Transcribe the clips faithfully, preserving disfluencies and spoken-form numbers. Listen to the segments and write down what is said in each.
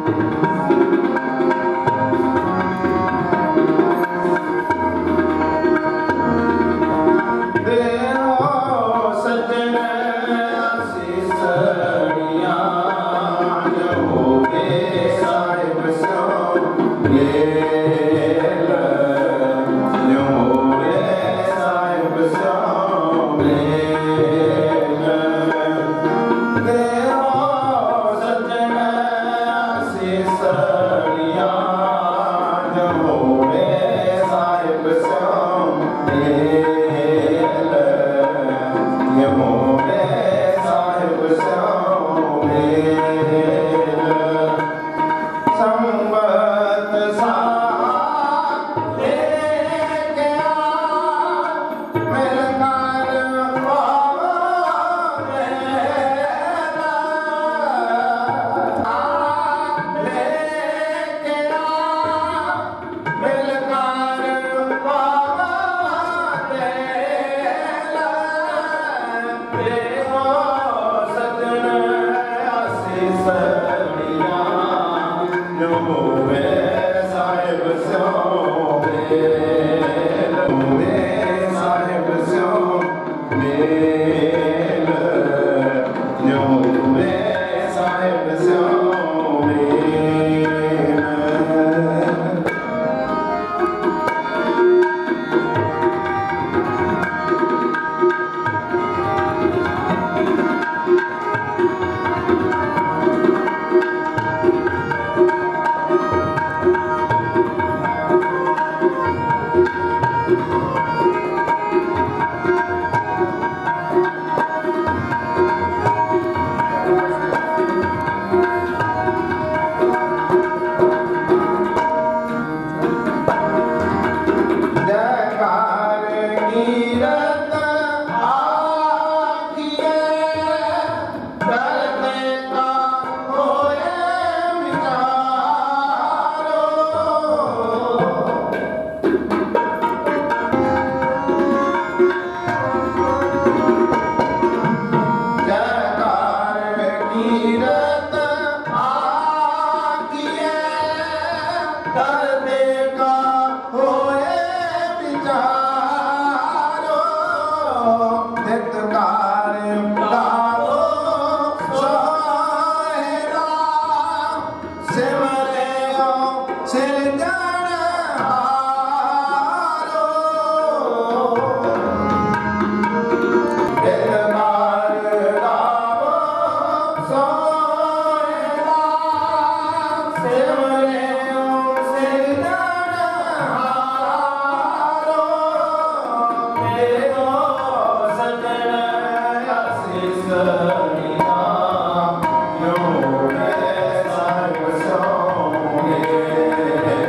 Yeah.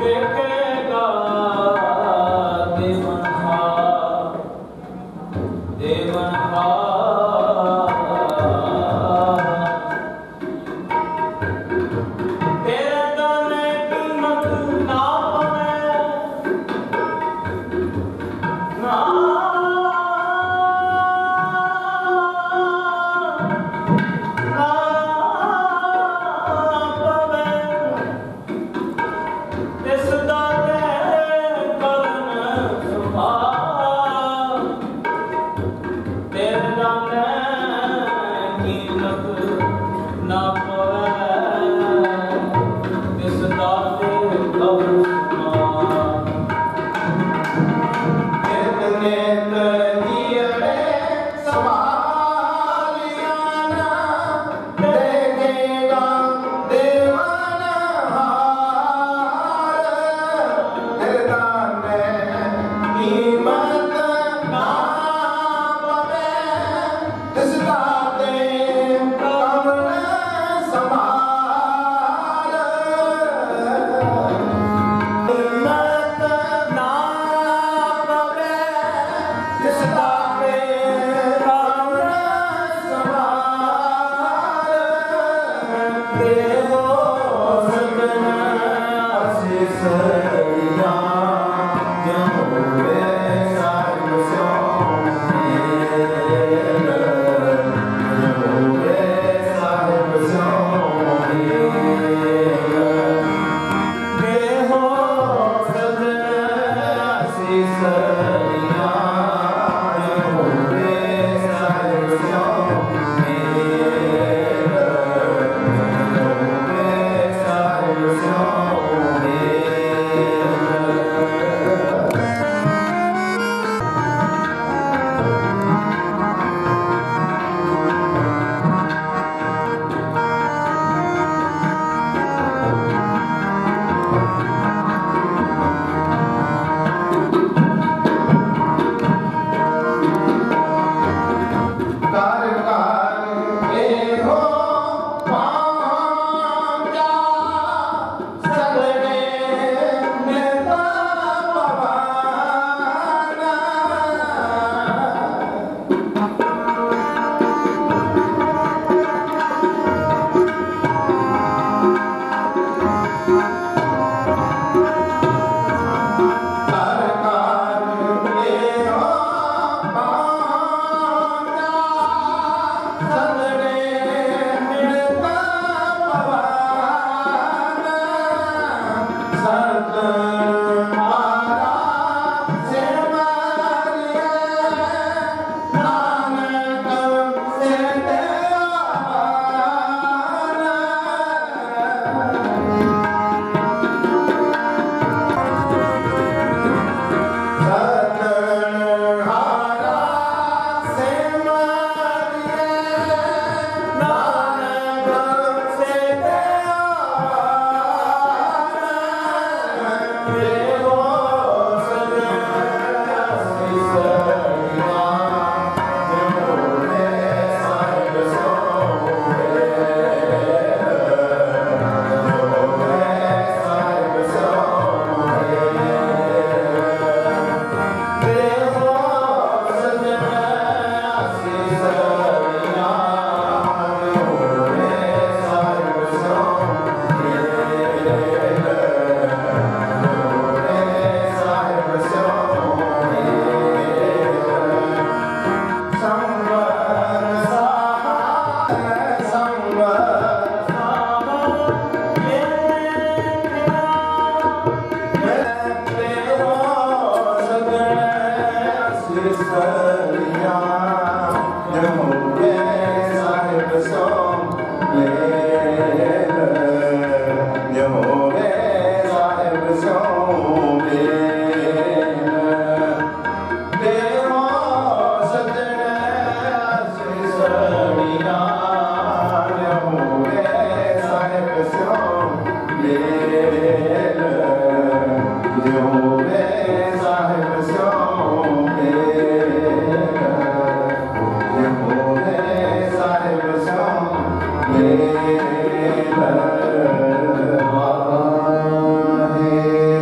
Hare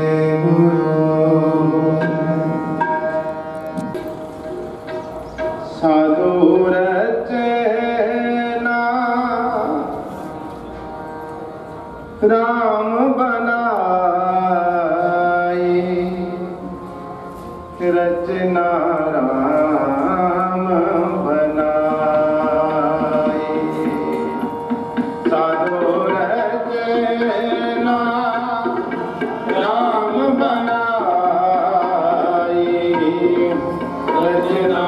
साधु रचना राम बनाई, रचना राम बनाई। साधु रचना राम बनाई, रचना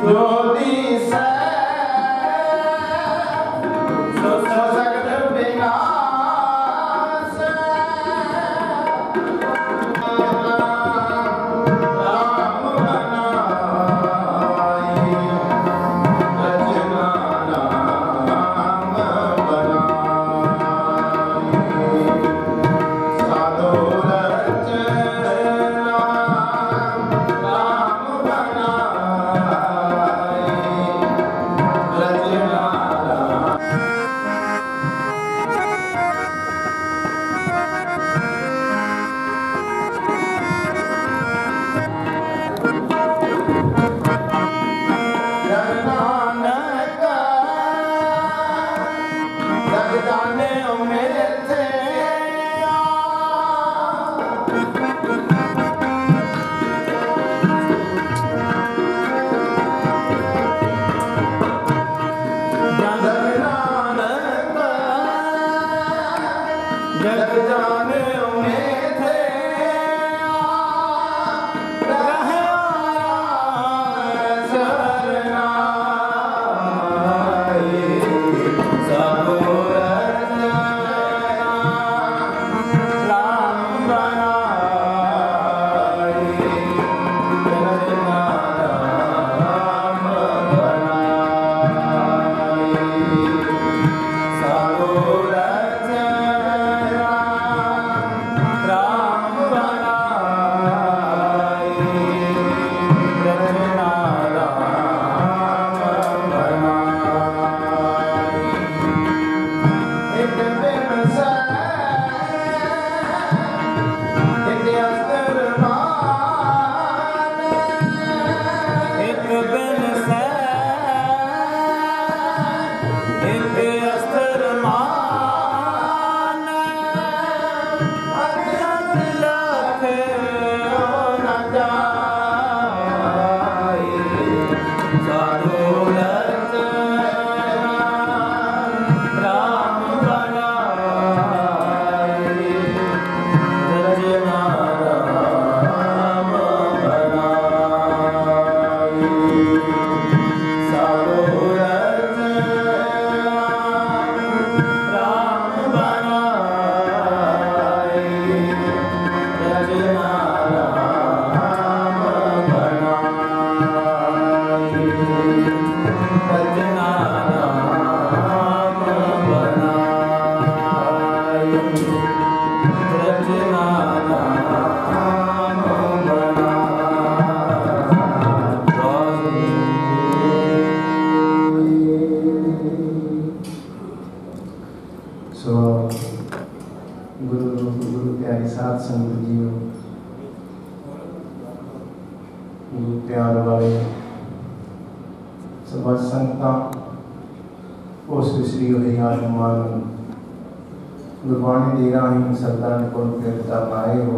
गुरबाणी दे राही सरदार ने को प्रेरित आए हो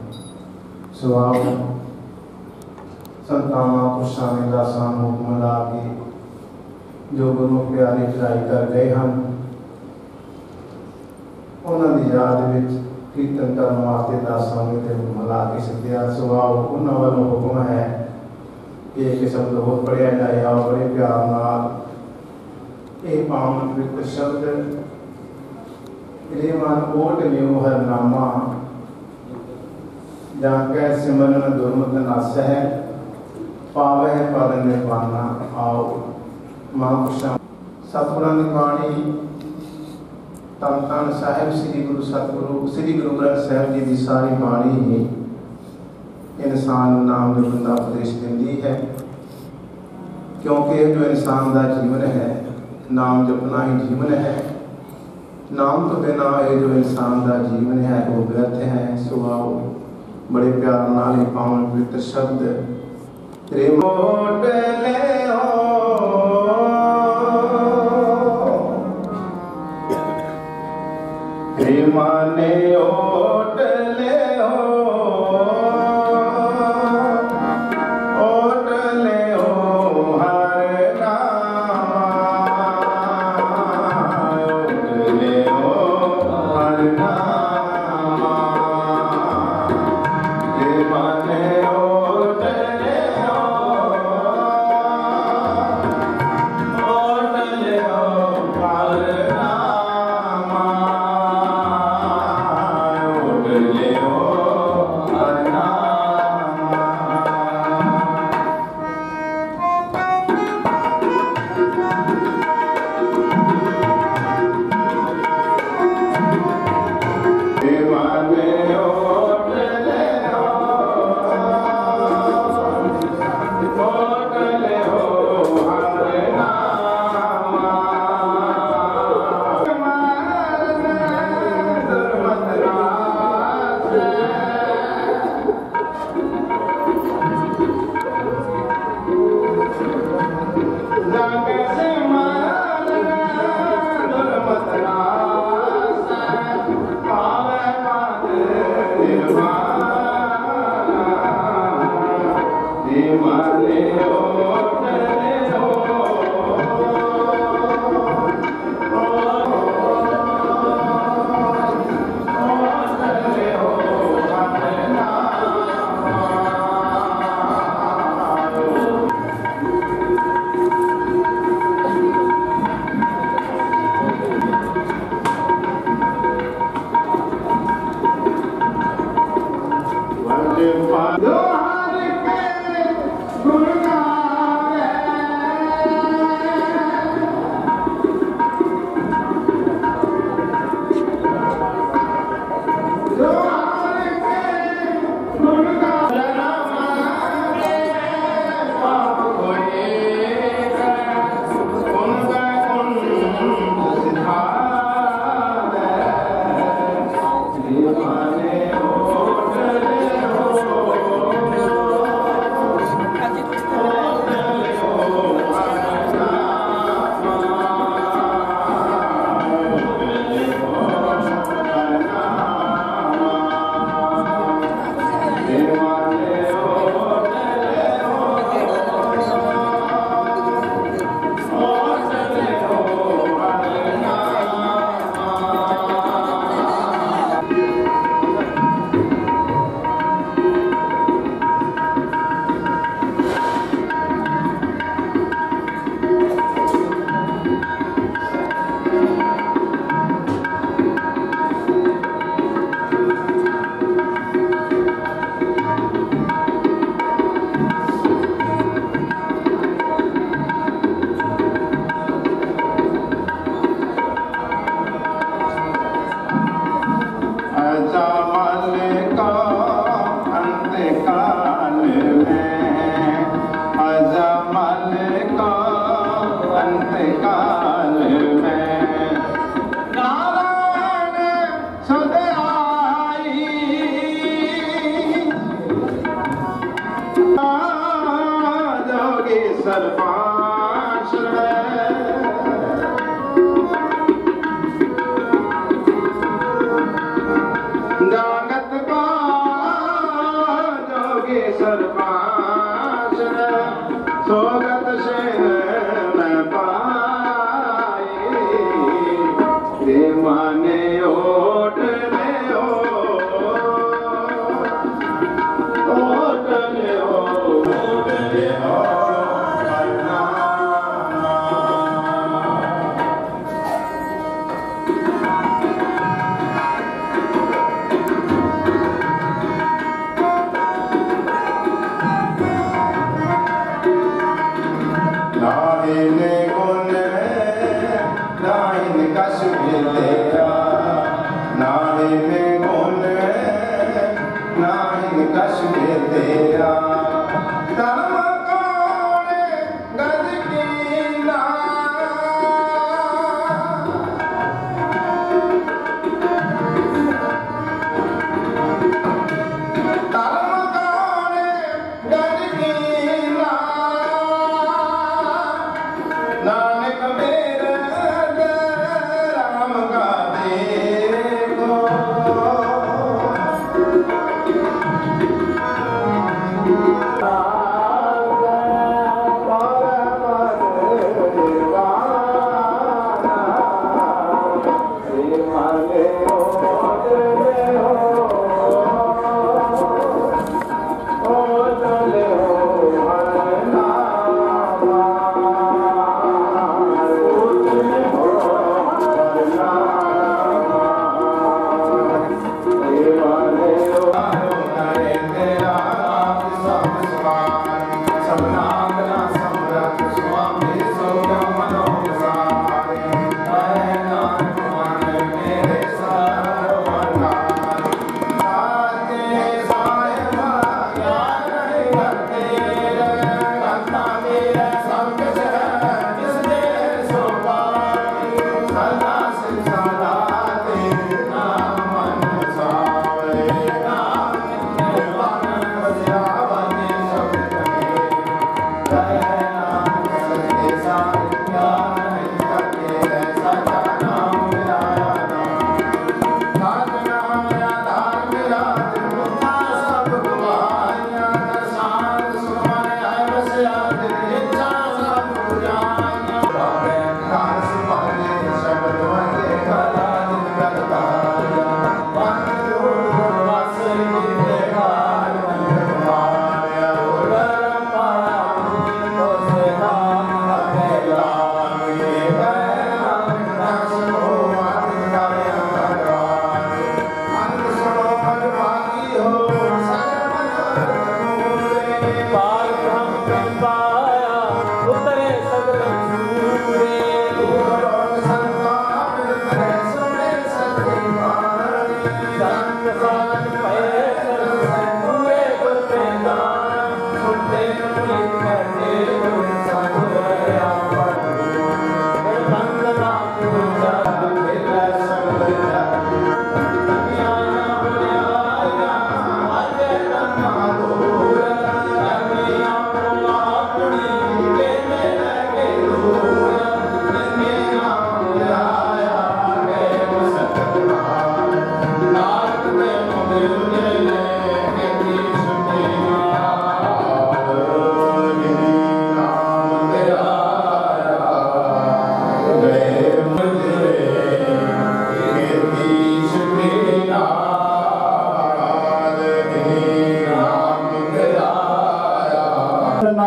सो आप संतान महापुरुषों ने दासां ਨੂੰ ਹੁਕਮ ਲਾ ਕੇ जो गुरु प्यारे चढ़ाई कर गए हैं उन्होंने की याद में कीर्तन करने वास्ते दासां ने हुक्म ला के सद्या सो आओ उन्होंने वालों हुक्म है कि एक शब्द होर पढ़िया जाए आओ बड़े प्यार नाल ये पावन पवित्र शब्द रेमान ओट में हर नामा जाके सिमरन दुर्मत नास है पावे पद निर्वाणा आओ महापुरुषों सतगुरां दी बाणी तन तन साहिब श्री गुरु सतगुरु श्री गुरु ग्रंथ साहिब जी की सारी बाणी ही इंसान नाम निर्बंधा उपदेश देती है क्योंकि जो इंसान का जीवन है नाम जपना ही जीवन है नाम तो बिना ये जो इंसान का जीवन है वो व्यर्थ है सुभाव बड़े प्यार नाल पावन पवित्र शब्द रिमोट ले हो रिमाने ओट ले हो ओट ले हो हर नाम ओट ले हो हर नाम रिमाने ओट ले हो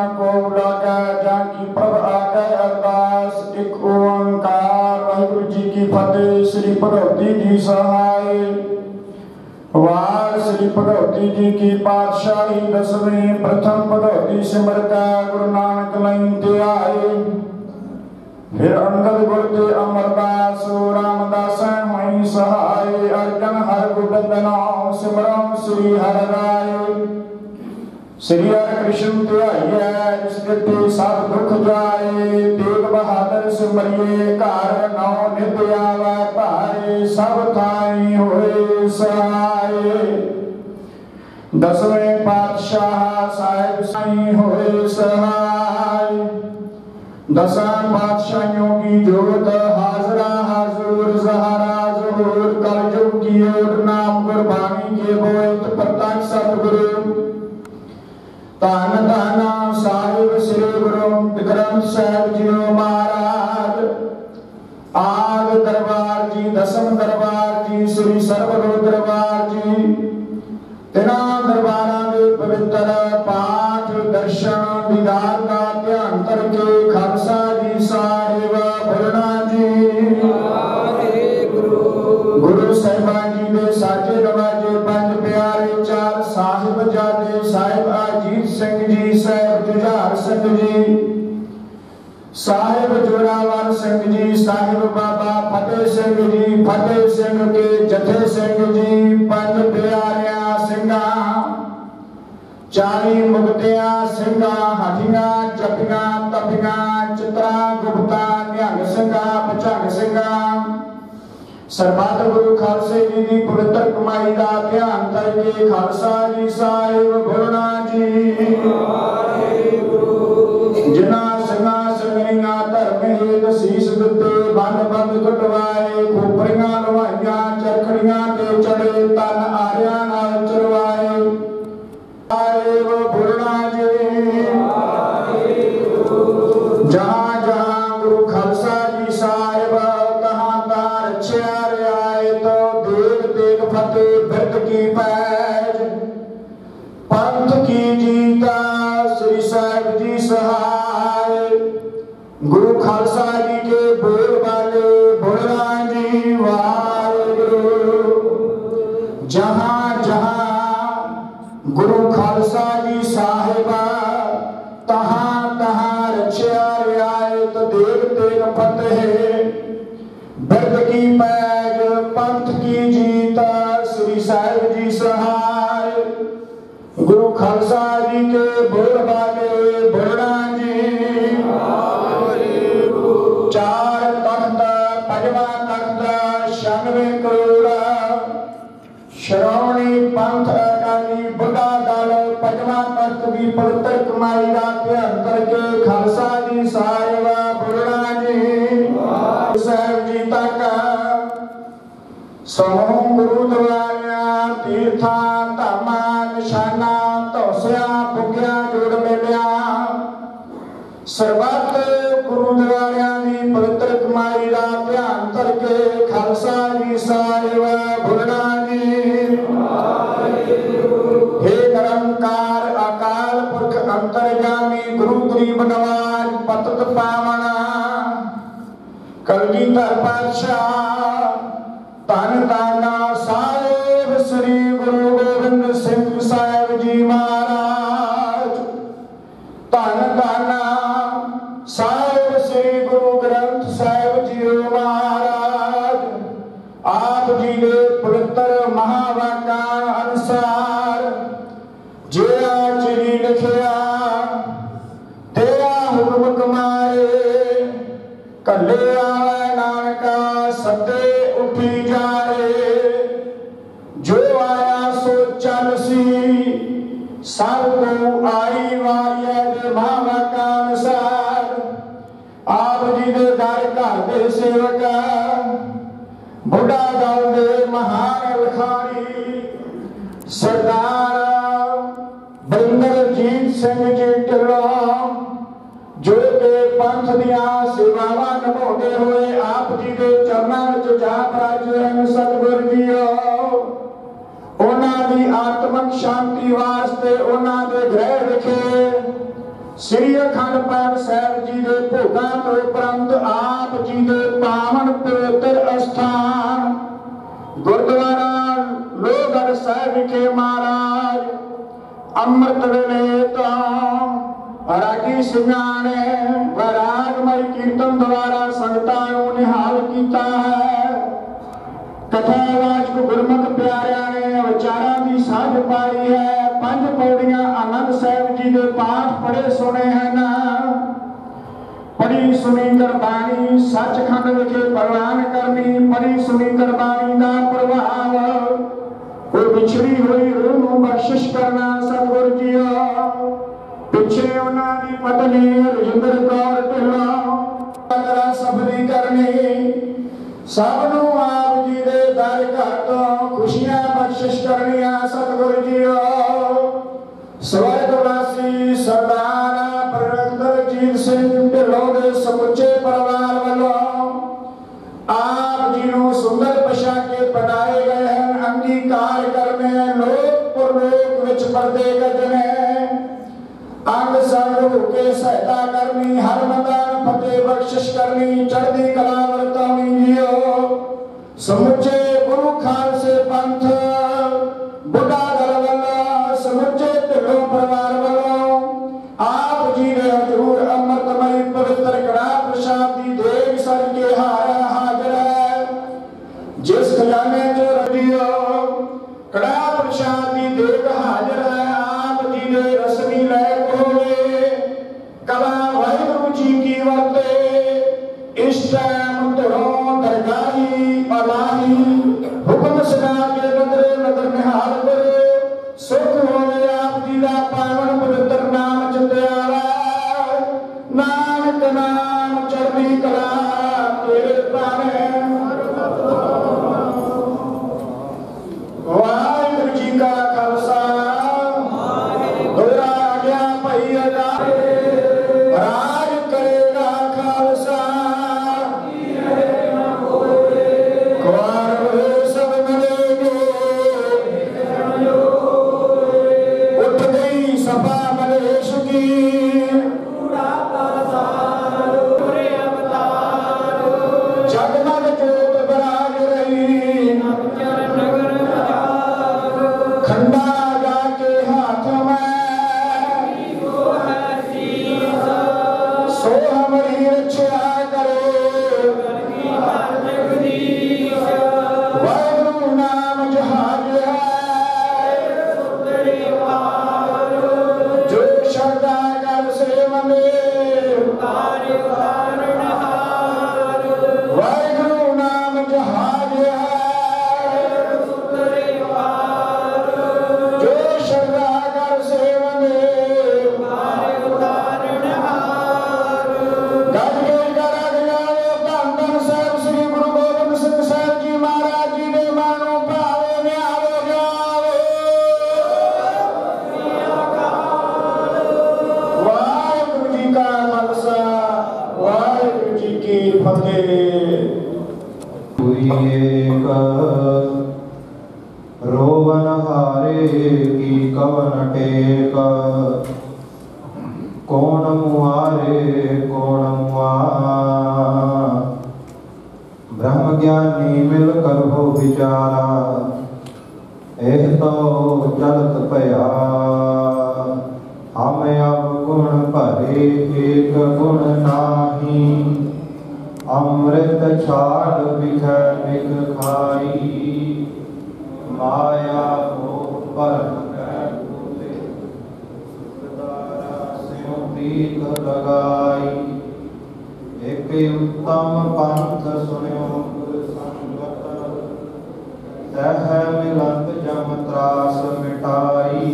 को लागा जाकी प्रभ आगे अरदास एक ओंकार वाहिगुरु जी की फतेह। श्री भगवती जी सहाय। वार श्री भगवती जी की पातशाही दसवीं प्रथम भगवती सिमरता गुरु नानक लाइन ते आए। फिर अंगद गुर ते अमरदास रामदास मई सहाय। अर्जन हर गोबिंद नाम सिमरन श्री हर राय। श्री हर कृष्ण ध्याइए जिस दिते सब दुख जाए। तेग बहादुर सिमरिए घर नौ नित आवे भारे। सब थाई होए सहाय। दसवें पातशाह साहिब साई होए सहाय। दसां पातशाहियों की जोत हाजरा हाजूर सहारा ज़हूर। कलयुग की ओर नाम गुरबाणी के बोत प्रत्यक्ष सतगुरु। धन धन साहिब श्री गुरु ग्रंथ साहिब जी महाराज। आद दरबार जी दसम दरबार जी श्री सर्वगुरु दरबार जी। तिना दरबारां दे पवित्र पाठ दर्शन दीदार का ध्यान करके खालसा जी साहिब बोलना जी। गुरु साहिबान जी दे साजे नवाजे पंज प्यारे चार साहिबजादे साहिब अजीत सिंह जी साहिब जुझार सिंह जी साहिब जोरावर सिंह जी साहिब बाबा फतेह सिंह जी फतेह सिंह के जथे सिंह जी पंज प्यारिया सिंगा चाली मुगतिया सिंगा हाथिया जपिया तपिया चित्रा गुप्ता निहंग सिंगा पचंग सिंगा। सरबत गुरु खालसे जी की पवित्र कमाई का ध्यान करके खालसा जी साहिब बोलना जी। जिन्ना सिंगा संगरिया धर्म हेत शीस दिते बंद बंद कटवाए। खोपरियां लवाइया चरखड़ियां ते चढ़े तन आरिया नाल चरवाए। साहिब बोलना जी। जहां जहां गुरु खालसा जी साहिब तहां तहां रचया रियायत। देग देग फतेह बिरद की पैज पंथ की जीता श्री साहिब जी सहाय। गुरु खालसा जी के बोल वाले बोलना जी वाहिगुरु। जहां जहां गुरु खालसा जी साहिबा तहां तहां रचया रियायत। देग तेग फतेह बिरद की पैज पंथ की जीत श्री साहिब जी सहाय। गुरु खालसा जी के बोल वाले बोलना जी। चार तख्त पंजवा तख्त छियानवे करोड़ श्रोमणी पंथ अकाली बुढ़ा दल पंजवा तख्त की पवित्र कमाई का ध्यान करके खालसा जी साहिब बोलना जी। साहिब जी तक समूह गुरुद्वारा तीर्था धामा निशाना तौसिया पुगिया जुड़ मिलिया। सरबत गुरुद्वारियां की पवित्र कमाई का ध्यान करके खालसा जी साहिब बोलना जी। हे निरंकार अकाल पुरख अंतर्यामी गुरु गरीब नवाज पतत पावना कलगीधर पातशाह धन धन साहिब श्री गुरु गोबिंद सिंह साहिब जी महाराज। धन धन साहिब श्री गुरु ग्रंथ साहिब जी महाराज। आप जी ने पवित्र महावाक्य अनुसार जिया जी लिखिया तेरा हुक्म कमाए। कले आवे नानका सदे उठी जाए। जो आया सो चल सी सब को आई वारिया दे महावाक्य अनुसार। आप जी दे दर घर दे सेवक बुढ़ा दल दे महान लखानी सरदार बरिंदरजीत सिंह जी ढिल्लों जो के पंथ दिया सेवावां निभाते हुए आप जी के चरणों में जा पराजे हैं सतगुर जीओ। उन्हां दी आत्मक शांति वास्ते उन्हां दे ग्रह विखे ਸ੍ਰੀ ਅਖੰਡ ਪਾਠ ਸਾਹਿਬ ਜੀ ਦੇ ਭੋਗਾਂ ਤੋਂ ਉਪਰੰਤ ਆਪ ਜੀ ਦੇ ਪਾਵਨ ਪਵਿੱਤਰ ਅਸਥਾਨ ਗੁਰਦੁਆਰਾ ਲੋਹਗੜ੍ਹ ਸਾਹਿਬ ਵਿਖੇ ਮਹਾਰਾਜ ਅੰਮ੍ਰਿਤ ਵੇਲੇ ਤੋਂ ਰਾਗੀ ਸਿੰਘਾਂ ਨੇ ਰਾਗਮਈ ਕੀਰਤਨ ਦੁਆਰਾ ਸੰਗਤਾਂ ਨੂੰ ਨਿਹਾਲ ਕੀਤਾ ਹੈ। ਕਥਾਵਾਚਕ ਗੁਰਮੁਖ ਪਿਆਰਿਆਂ ਨੇ ਵਿਚਾਰਾਂ ਦੀ ਸਾਂਝ ਪਾਈ ਹੈ। ਪੰਜ ਪੌੜੀਆਂ ਆਨੰਦ ਸਾਹਿਬ ਜੀ ਦੇ ਪਾਠ ਪੜ੍ਹੇ ਸੁਣੇ ਹਨ। ਪੜ੍ਹੀ ਸੁਣੀ ਗੁਰਬਾਣੀ ਸੱਚਖੰਡ ਵਿਖੇ ਪ੍ਰਵਾਨ ਕਰਨੀ। ਪੜ੍ਹੀ ਸੁਣੀ ਗੁਰਬਾਣੀ ਦਾ ਪ੍ਰਭਾਵ ਉਹ ਵਿਛੜੀ ਹੋਈ ਰੂਹ ਨੂੰ ਬਖਸ਼ਿਸ਼ ਕਰਨਾ। ਸਤਿਗੁਰ ਜੀਓ ਪਿੱਛੇ ਉਹਨਾਂ ਦੀ ਪਤਨੀ ਰਜਿੰਦਰ ਕੌਰ ਢਿੱਲੋਂ ਕਦਰਾਂ ਸਬਦੀ ਕਰਨੀ। ਸਭ ਨੂੰ ਆਪ ਜੀ ਦੇ ਦਰ ਘਰ ਤੋਂ ਖੁਸ਼ੀਆਂ ਬਖਸ਼ਿਸ਼ ਕਰਨੀਆਂ। ਸਤਿਗੁਰ ਜੀਓ ਸਵਰਗਵਾਸੀ ਸਰਦਾਰ ਪਰਵਿੰਦਰਜੀਤ ਸਿੰਘ ਢਿੱਲੋਂ ਦੇ ਸਮੁੱਚੇ ਪਰਿਵਾਰ ਵੱਲੋਂ ਆਪ ਜੀ ਨੂੰ ਸੁੰਦਰ ਪੋਸ਼ਾਕੇ ਪਹਿਨਾਏ ਗਏ ਹਨ। ਅੰਗੀਕਾਰ ਕਰਨੇ ਲੋਕ ਪਰਲੋਕ ਵਿੱਚ ਪਰਦੇ ਗੱਜਣੇ ਅੰਗ ਸੰਗ ਹੋ ਕੇ ਸਹਾਇਤਾ ਕਰਨੀ। ਹਰ ਮੈਦਾਨ ਫਤਿਹ ਬਖਸ਼ਿਸ਼ ਕਰਨੀ। ਚੜ੍ਹਦੀ ਕਲਾ ਵਰਤਾਉਣੀ ਜੀਓ ਸਮੁੱਚੇ ਗੁਰੂ ਖਾਲਸੇ ਪੰਥ ਬੁੱਢਾ ਦਲ ਵੱਲੋਂ ਸਮੁੱਚੇ ਢਿੱਲੋਂ ਪਰਿਵਾਰ ਵੱਲੋਂ ਆਪ ਜੀ ਦੇ ਹਜ਼ੂਰ ਅੰਮ੍ਰਿਤਮਈ ਪਵਿੱਤਰ ਕੜਾਹ ਪ੍ਰਸ਼ਾਦ ਦੀ ਦੇਗ ਸਰ ਕੇ ਹਾਰਾ ਹਾਜ਼ਰ ਹੈ। ਜਿਸ ਖਜ਼ਾਨੇ ਚੋਂ ਰਜੀਓ ਕੜਾਹ ਪ੍ਰਸ਼ਾਦ ਦੀ ਦੇਗ ਹਾਜ਼ਰ ਹੈ। ਆਪ ਜੀ ਦੇ ਰਸਮੀ ਲੈਕ ਹੋਵੇ ਕਲਾ ਵਾਹਿਗੁਰੂ ਜੀ ਕੀ ਵਰਤੇ। ਇਸ ਟਾਈਮ ਧਰੋਂ ਦਰਗਾਹੀ ਅਲਾਹੀ ਹੁਕਮ ਸੁਣਾ ਕੇ ਨਦਰੇ ਨਦਰ ਨਿਹਾਲ ਕਰੋ। ਸੁਖ ਹੋਵੇ ਆਪ ਜੀ ਦਾ ਪਾਵਨ ਪਵਿੱਤਰ ਨਾਮ ਚਿਤਿਆਵਾ। ਨਾਨਕ ਨਾਮ ਚੜ੍ਹਦੀ ਕਲਾ ਤੇਰੇ ਭਾਣੇ। ਵਾਹਿਗੁਰੂ ਜੀ ਕਾ ਖਾਲਸਾ ਦੋਹਰਾ ਗਿਆ ਭਈ ਅਜਾਏ ਰਾਜ ਕਰੇਗਾ ਖਾਲਸਾ। ਉੱਠ ਗਈ ਸਭਾ ਮਲੇਸ਼ ਕੀ ਜਗਮਗ ਜੋਤ ਬਰਾਜ ਰਹੀ। ਖੰਡਾ ਜਾ ਕੇ ਹਾਥ ਮੈਂ ਸੋ ਹਮਰੀ ਰਛਿਆ ਕਰੇ। ਵਾਹਿਗੁਰੂ ਨਾਮ ਜਹਾਜ ਹੈ ਜੋ ਸ਼ਰਧਾ ਕਰ ਸੇਵਨੇ। ਵਾਹਿਗੁਰੂ ਨਾਮ ਜਹਾਜ ਹੈ ਜੋ ਸ਼ਰਧਾ ਕਰ ਸੇਵਨੇ। ਗੱਜ ਕੇ ਕਰਾ ਗਿਆ ਧੰਨ ਧੰਨ ਸਾਹਿਬ ਸ੍ਰੀ ਗੁਰੂ ਗੋਬਿੰਦ ਸਿੰਘ ਸਾਹਿਬ ਜੀ ਮਹਾਰਾਜ ਜੀ ਦੇ ਮਾਨੋ ਭਾਵੇ ਨਿਆਵੋ ਜਾਵੇ। ਵਾਹਿਗੁਰੂ ਜੀ ਕਾ ਖਾਲਸਾ ਵਾਹਿਗੁਰੂ ਜੀ ਕੀ ਫਤਿਹ। ਏਕ ਰੋਵਨ ਹਾਰੇ ਕੀ ਕਵਨ ਟੇਕ। ਕੌਣ ਮੁਹਾਰੇ ਕੌਣ ਮੁਆ। ਬ੍ਰਹਮ ਗਿਆਨੀ ਮਿਲ ਕਰ ਹੋ ਵਿਚਾਰਾ। ਇਹ ਤੋ ਜਲਤ ਭਇਆ ਹਮ ਅਬ ਗੁਣ ਭਰੇ ਏਕ ਗੁਣ ਨਾਹੀ। ਅੰਮ੍ਰਿਤ ਛਾੜ ਬਿਖੈ ਬਿਖ ਖਾਈ। ਮਾਇਆ ਮੋਹ ਭਰਮ ਕੈ ਭੂਲੇ ਸਦਾਰਾ ਸਿਉ ਪ੍ਰੀਤ ਲਗਾਈ। ਇਕ ਉੱਤਮ ਪੰਥ ਸੁਣਿਓ ਗੁਰ ਸੰਗਤ। ਤਹ ਮਿਲੰਤ ਜਮ ਤਰਾਸ ਮਿਟਾਈ।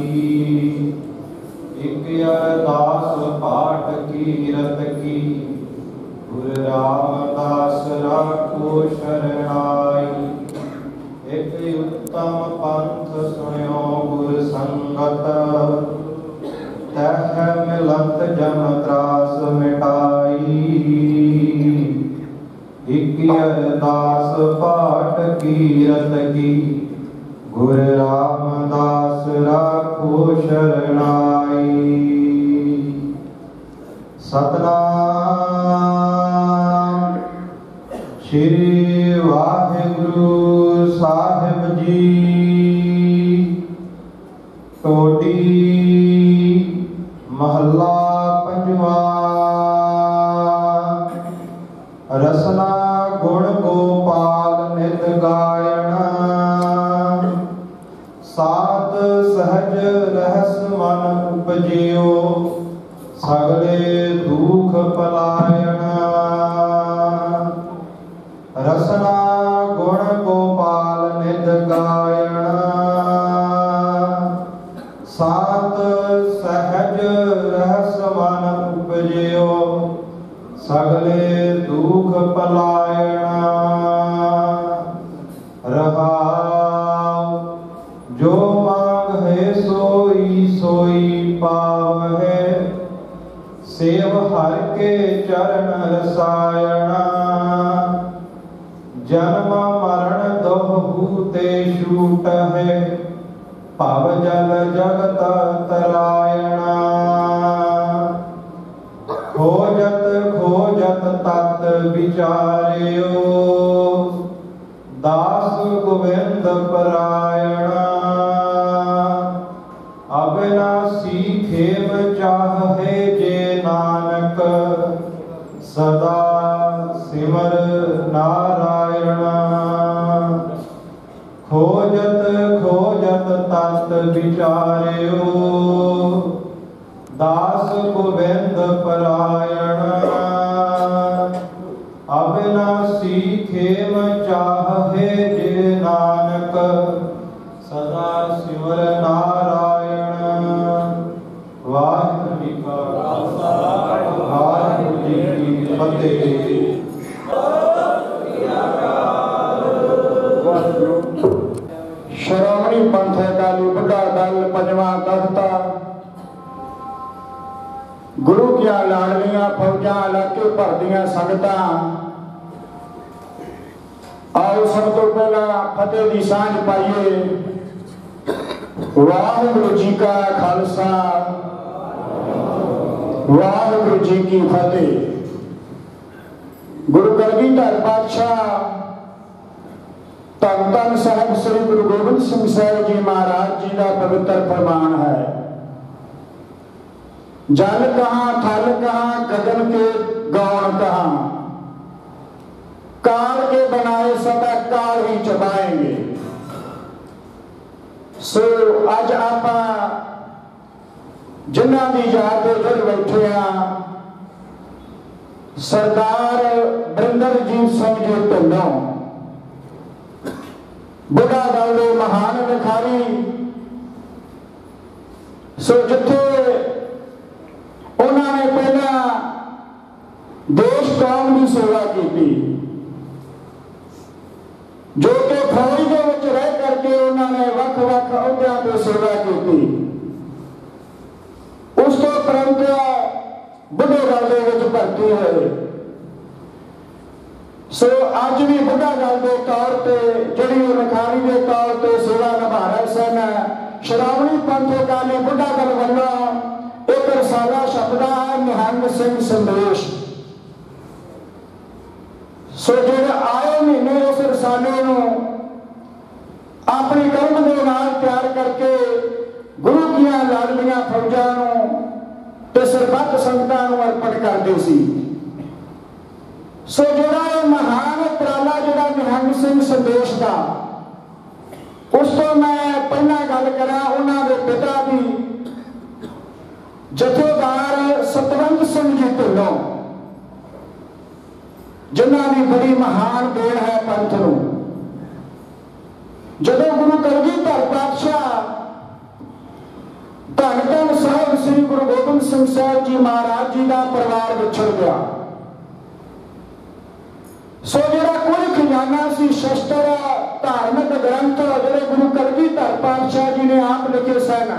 ਇਕ ਅਰਦਾਸ ਪਾਠ ਕੀਰਤ ਕੀ। ਗੁਰ ਰਾਮਦਾਸ ਰਾਖੋ ਸ਼ਰਣਾਈ। ਇਕ ਉੱਤਮ ਪੰਥ ਸੁਣਿਓ ਗੁਰ ਸੰਗਤ। ਤਹ ਮਿਲੰਤ ਜਮ ਤਰਾਸ ਮਿਟਾਈ। ਇਕ ਅਰਦਾਸ ਪਾਠ ਕੀਰਤ ਕੀ। ਗੁਰ ਰਾਮਦਾਸ ਰਾਖੋ ਸ਼ਰਣਾਈ। ਸਤਨਾਮ ਸ਼੍ਰੀ ਵਾਹਿਗੁਰੂ ਸਾਹਿਬ ਜੀ। ਟੋਡੀ ਮਹੱਲਾ ਪੰਜਵਾਂ। ਰਸਨਾ ਗੁਣ ਗੋਪਾਲ ਨਿਤ ਗਾਇਣਾ, ਸਾਤ ਸਹਜ ਰਹਿਸ ਮਨ ਉਪਜਿਓ, ਸਗਲੇ ਦੁਖ ਪਲਾਇਣਾ। ਰਸਨਾ ਗੁਣ ਗੋਪਾਲ ਨਿਤ ਗਾਇਣਾ, ਸਾਤ ਸਹਜ ਰਹਿਸ ਮਨ ਉਪਜਿਓ, ਸਗਲੇ ਦੁਖ ਪਲਾਇਣਾ। ਰਹਾਉ ਜੋ ਮੰਗ ਹੈ ਸੋਈ ਸੋਈ ਪਾਵਹਿ, ਸੇਵ ਹਰਿ ਕੇ ਚਰਨ ਰਸਾਇਣਾ। ਜਨਮ ਮਰਨ ਦੋਹੂ ਤੇ ਛੂਟ ਹੈ, ਭਵ ਜਲ ਜਗਤ ਤਰਾਇਣਾ। ਖੋਜਤ ਖੋਜਤ ਤਤ ਵਿਚਾਰਿਓ, ਦਾਸ ਗੋਬਿੰਦ ਪਰਾਇਣਾ। ਅਬਿਨਾਸੀ ਖੇਮ ਚਾਹੇ ਜੇ ਨਾਨਕ, ਸਦਾ ਸਿਮਰ ਨਾਰਾਇਣਾ। ਖੋਜਤ ਖੋਜਤ ਤਤ ਵਿਚਾਰਿਓ, ਦਾਸ ਗੋਬਿੰਦ ਪਰਾਇਣਾ। ਅਬਿਨਾਸੀ ਖੇਮ ਚਾਹੇ ਜੇ ਨਾਨਕ, ਸਦਾ ਸਿਮਰ ਨਾਰਾਇਣ। ਵਾਹਿਗੁਰੂ ਜੀ ਕਾ ਖਾਲਸਾ, ਵਾਹਿਗੁਰੂ ਜੀ ਕੀ ਫਤਿਹ। ਸ਼੍ਰੋਮਣੀ ਪੰਥ ਅਕਾਲੀ ਬੁੱਢਾ ਦਲ ਪੰਜਵਾਂ ਦਸਤਾ, ਗੁਰੂ ਕੀਆਂ ਲਾਡਲੀਆਂ ਫੌਜਾਂ ਇਲਾਕੇ ਭਰ ਦੀਆਂ ਸੰਗਤਾਂ, ਆਓ ਸਭ ਤੋਂ ਪਹਿਲਾਂ ਫਤਿਹ ਦੀ ਸਾਂਝ ਪਾਈਏ। ਵਾਹਿਗੁਰੂ ਜੀ ਕਾ ਖਾਲਸਾ, ਵਾਹਿਗੁਰੂ ਜੀ ਕੀ ਫਤਿਹ। ਗੁਰੂ ਕਲਗੀਧਰ ਪਾਤਸ਼ਾਹ ਧੰਨ ਧੰਨ ਸਾਹਿਬ ਸ੍ਰੀ ਗੁਰੂ ਗੋਬਿੰਦ ਸਿੰਘ ਸਾਹਿਬ ਜੀ ਮਹਾਰਾਜ ਜੀ ਦਾ ਪਵਿੱਤਰ ਫਰਮਾਨ ਹੈ, जल कहाँ थल कहाँ गगन के गौण कहाँ, काल के बनाए सदा काल ही चबाएंगे। सो अज आप जिन्हां दी याद दे जुड़ बैठे हाँ, सरदार बरिंदरजीत सिंह जी ढिल्लों, बुढ़ा दल दे महान लिखारी। सो जिथे उन्होंने पहला देश कौम की सेवा की, जो कि फौज के विच रह करके उन्होंने वख वख अहुदियां ते सेवा की। उस तो उपरंत बुढ़े दल दे विच भर्ती हुए। सो अज भी बुढ़ा दल के तौर पर जिहड़ी लिखारी के तौर पर सेवा निभा रहे सन, श्रोमणी पंथ अकाली बुढ़ा दल वालों एक रसाला छपदा है, निहंग सिंह संदेश। सो जो आए महीने उस रसाले अपनी कलम के नाल तैयार करके गुरु कीਆਂ लाडलियां फौजां ते सरबत संगतां नूं अर्पण करदे सी। सो जोड़ा महान उपराला जोड़ा निहंग सिंह संदेश का, उस तो मैं पहला गल करा उन्हां दे पिता दी, जथेदार सतवंत सिंह जी ढिल्लों, जिन्हां दी बड़ी महान देन है पंथ नूं। जदों गुरु कलगीधर पातशाह धन धन साहिब श्री गुरु गोबिंद सिंह साहिब जी महाराज जी का परिवार विछड़ गया। सो जिहड़ा कोई खजाना सी, शस्त्र, धार्मिक ग्रंथ जिहड़े गुरु कलगीधर पातशाह जी ने आप लिखे सन,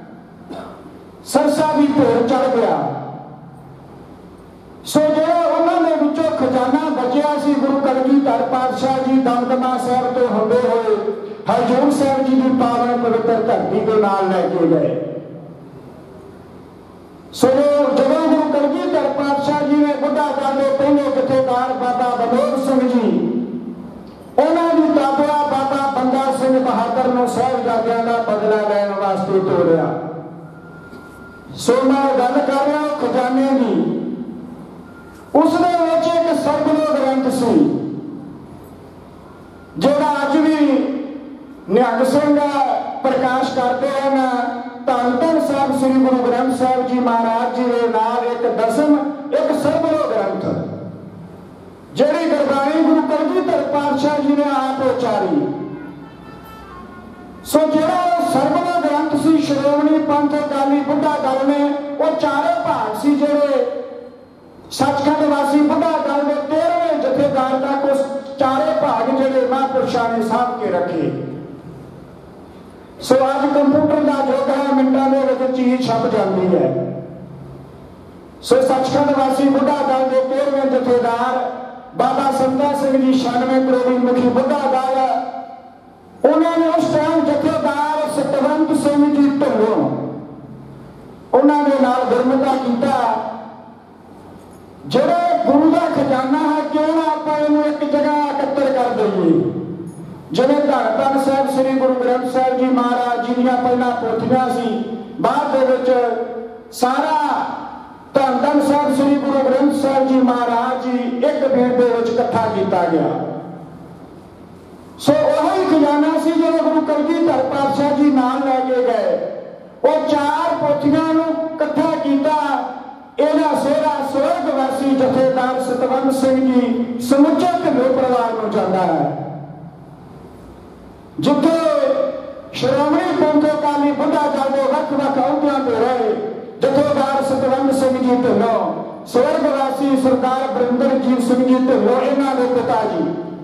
सरसा भी ढेर चढ़ गया। सो जो उन्होंने विचों खजाना बचिया सी, गुरु कलगीधर पातशाह जी दमदमा साहब तो होंदे हुए हजूर साहब जी की पावन पवित्र धरती के नाल लैके गए। सो जब गुरु कलगीधर ਤੋੜਿਆ। सो मैं गल कर रहा खजाने की, उसने एक सरबलो ग्रंथ सी जोड़ा अज भी निहंग सिंह प्रकाश करते हैं। धन धन साहब श्री गुरु ग्रंथ साहब जी महाराज जी के नाल एक दसम एक सरबलो ग्रंथ जिहड़ी गुरबाणी गुरु कलगीधर पातशाह जी ने आप उचारी। सो जिहड़ा सरबलो ग्रंथ सी श्रोमणी पंथ अकाली बुढ़ा दल ने वो चारे भाग सी जिहड़े सचखंड वासी बुढ़ा दल के तेरहवें जथेदार तक उस चारे भाग जिहड़े महापुरुषां ने साभ के रखे। सो अज कंप्यूटर का युग है, मिनटां दे विच चीज छप जाती है। सो सचखंड वासी बुढ़ा दल के तेरहवें जथेदार बाबा संता सिंह जी छियानवे करोड़ी मुखी बुढ़ा दल, उन्होंने उस टाइम जथेदार सतवंत सिंह जी ढिल्लों उन्होंने नाल गुरमता किया। जो गुरु का खजाना है क्यों ना आप एक जगह एकत्र कर दईए। जिवें धन धन साहब श्री गुरु ग्रंथ साहब जी महाराज जी दीआं पहलां पोथियां सी, बाद दे विच सारा धन धन साहब श्री गुरु ग्रंथ साहब जी महाराज जी एक भीड़ दे विच इकट्ठा किया गया। सो वही खजाना सी जो गुरु कलगीधर पातशाह जी नाल लैके गए। वो चार पोथियां नूं इकट्ठा किया। इहदा सेहरा स्वर्गवासी जथेदार सतवंत सिंह जी समुचे ढिल्लों परिवार नूं जांदा है। जिथे श्रोमणी पंथ अकाली बुढ़ा दल के वख वख अहुदियां ते रहे जथेदार सतवंत सिंह जी ढिल्लों, स्वर्गवासी सरदार बरिंदरजीत सिंह जी ढिल्लों इन्हां दे पिता जी।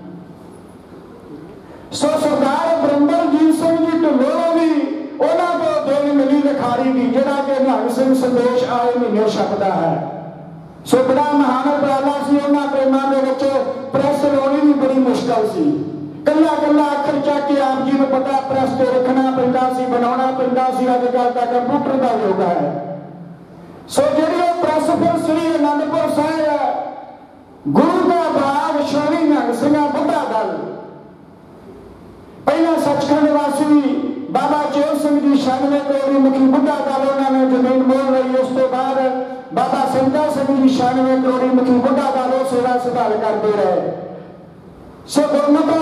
सो सरदार बरिंदरजीत सिंह जी ढिल्लों भी उन्हां को देन मिली लिखारी की जिहड़ा कि निहंग सिंह संदेश आए महीने छपदा है। सो बड़ा महान उपराला सी। उन्हां प्रेमां दे विच प्रेस लाउणी भी बड़ी मुश्किल सी। कला कला अखर चक के आप जी को पता प्रेस ते रखना पैंदा सी, बनाउणा पैंदा सी। अजकल दा कंप्यूटर का युग है। सो जिहड़ी प्रेस फिर श्री आनंदपुर साहिब गुरु का बाग श्रोमणी निहंग सिंह बुढ़ा दल पहला सचखंड वासी बाबा चेत सिंह जी छियानवे करोड़ी मुखी बुढ़ा दल उन्होंने जमीन मोल लई। उस तो बाद बाबा संता सिंह जी छियानवे करोड़ी मुखी बुढ़ा दल सेवा संभाल करते रहे। सो गुरमता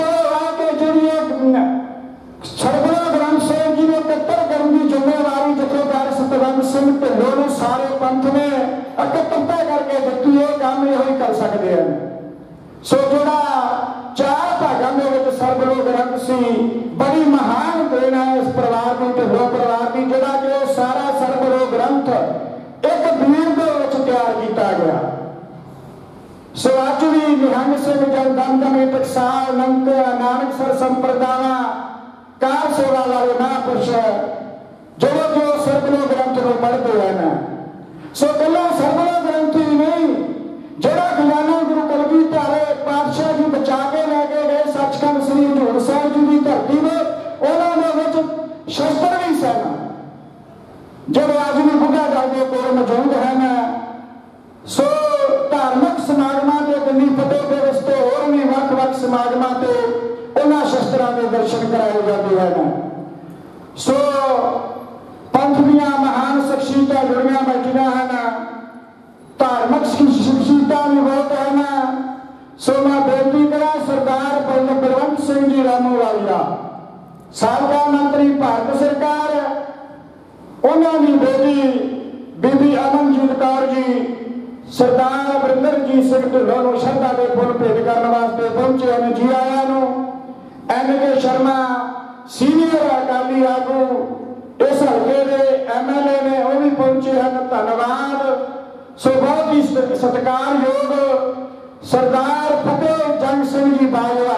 सरबलो ग्रंथ साहब जी ने इकट्ठा करने की जिम्मेवारी जथेदार सतवंत सिंह ढिल्लों ने सारे पंथ में इकट्ठा करके दी। ये काम ये ही कर सकते हैं। सो जोड़ा चार भागों में सरबलो ग्रंथ सी बड़ी महान देन है इस परिवार की, ढिल्लों परिवार की, जोड़ा कि सारा सरबलो ग्रंथ एक भीड़ के तैयार किया गया। सो अज भी निहंग सिंह जन दम दमे टकसाल नंक नानकसर संप्रदाय कार सेवा वाले महापुरुष जो जो सरबलो ग्रंथ को पढ़ते हैं। सो कला सरबलो ग्रंथ ही नहीं, जोड़ा खजाना गुरु कलगीधर पातशाह जी बचा के लैके गए सचखंड श्री हजूर साहिब जी की धरती में, उन्होंने शस्त्र भी सन जो अज भी बुढ़ा दल के कोल मौजूद हैं। सो धार्मिक समागमां के गली फतेह दिवस से होर भी वख वख समागमां ते उन्हां शस्त्रां के दर्शन कराए जाते हैं। सो पंथ दीआं महान शख्सियतां जुड़ियां बैठियां हैं, धार्मिक शख्सियतां भी बहुत हैं। सो मैं बेनती करा सरदार बलवंत सिंह जी रामूवालिया साबका मंत्री भारत सरकार, उन्होंने बेटी बीबी अमनजीत कौर जी सरदार बरिंदरजीत सिंह ढिल्लों श्रद्धा के फुल भेंट करने वास्ते पहुंचे हैं। जी आया एन के शर्मा सीनियर अकाली आगू इस हल्के के एम एल ए ने वह भी पहुंचे हैं, धन्यवाद। सो बहुत ही सत्कारयोग सरदार फतेह जंग सिंह जी बाजवा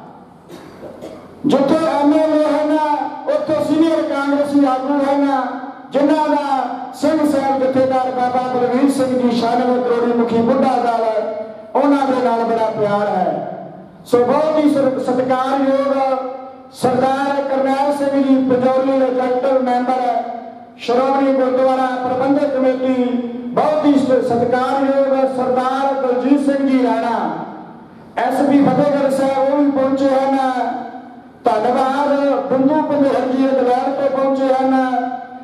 जिथे एम एल ए है ना उत्थे सीनियर कांग्रेसी आगू है ना, जिन्हों का सिंह साहब जथेदार बाबा बलवीर सिंह जी छियानवे करोड़ी मुखी बुढ़ा दल उन्होंने नाल बड़ा प्यार है। सो बहुत ही सत्कारयोग Sardar Karnail Singh ji Panjoli executive member Shiromani Gurdwara Prabandhak committee, बहुत ही सत्कारयोग सरदार दलजीत सिंह जी राणा एस पी फतेहगढ़ साहब वो भी पहुंचे हैं। धन्यवाद बिंदु पंधेर जी इंग्लैंड तो पहुंचे हैं।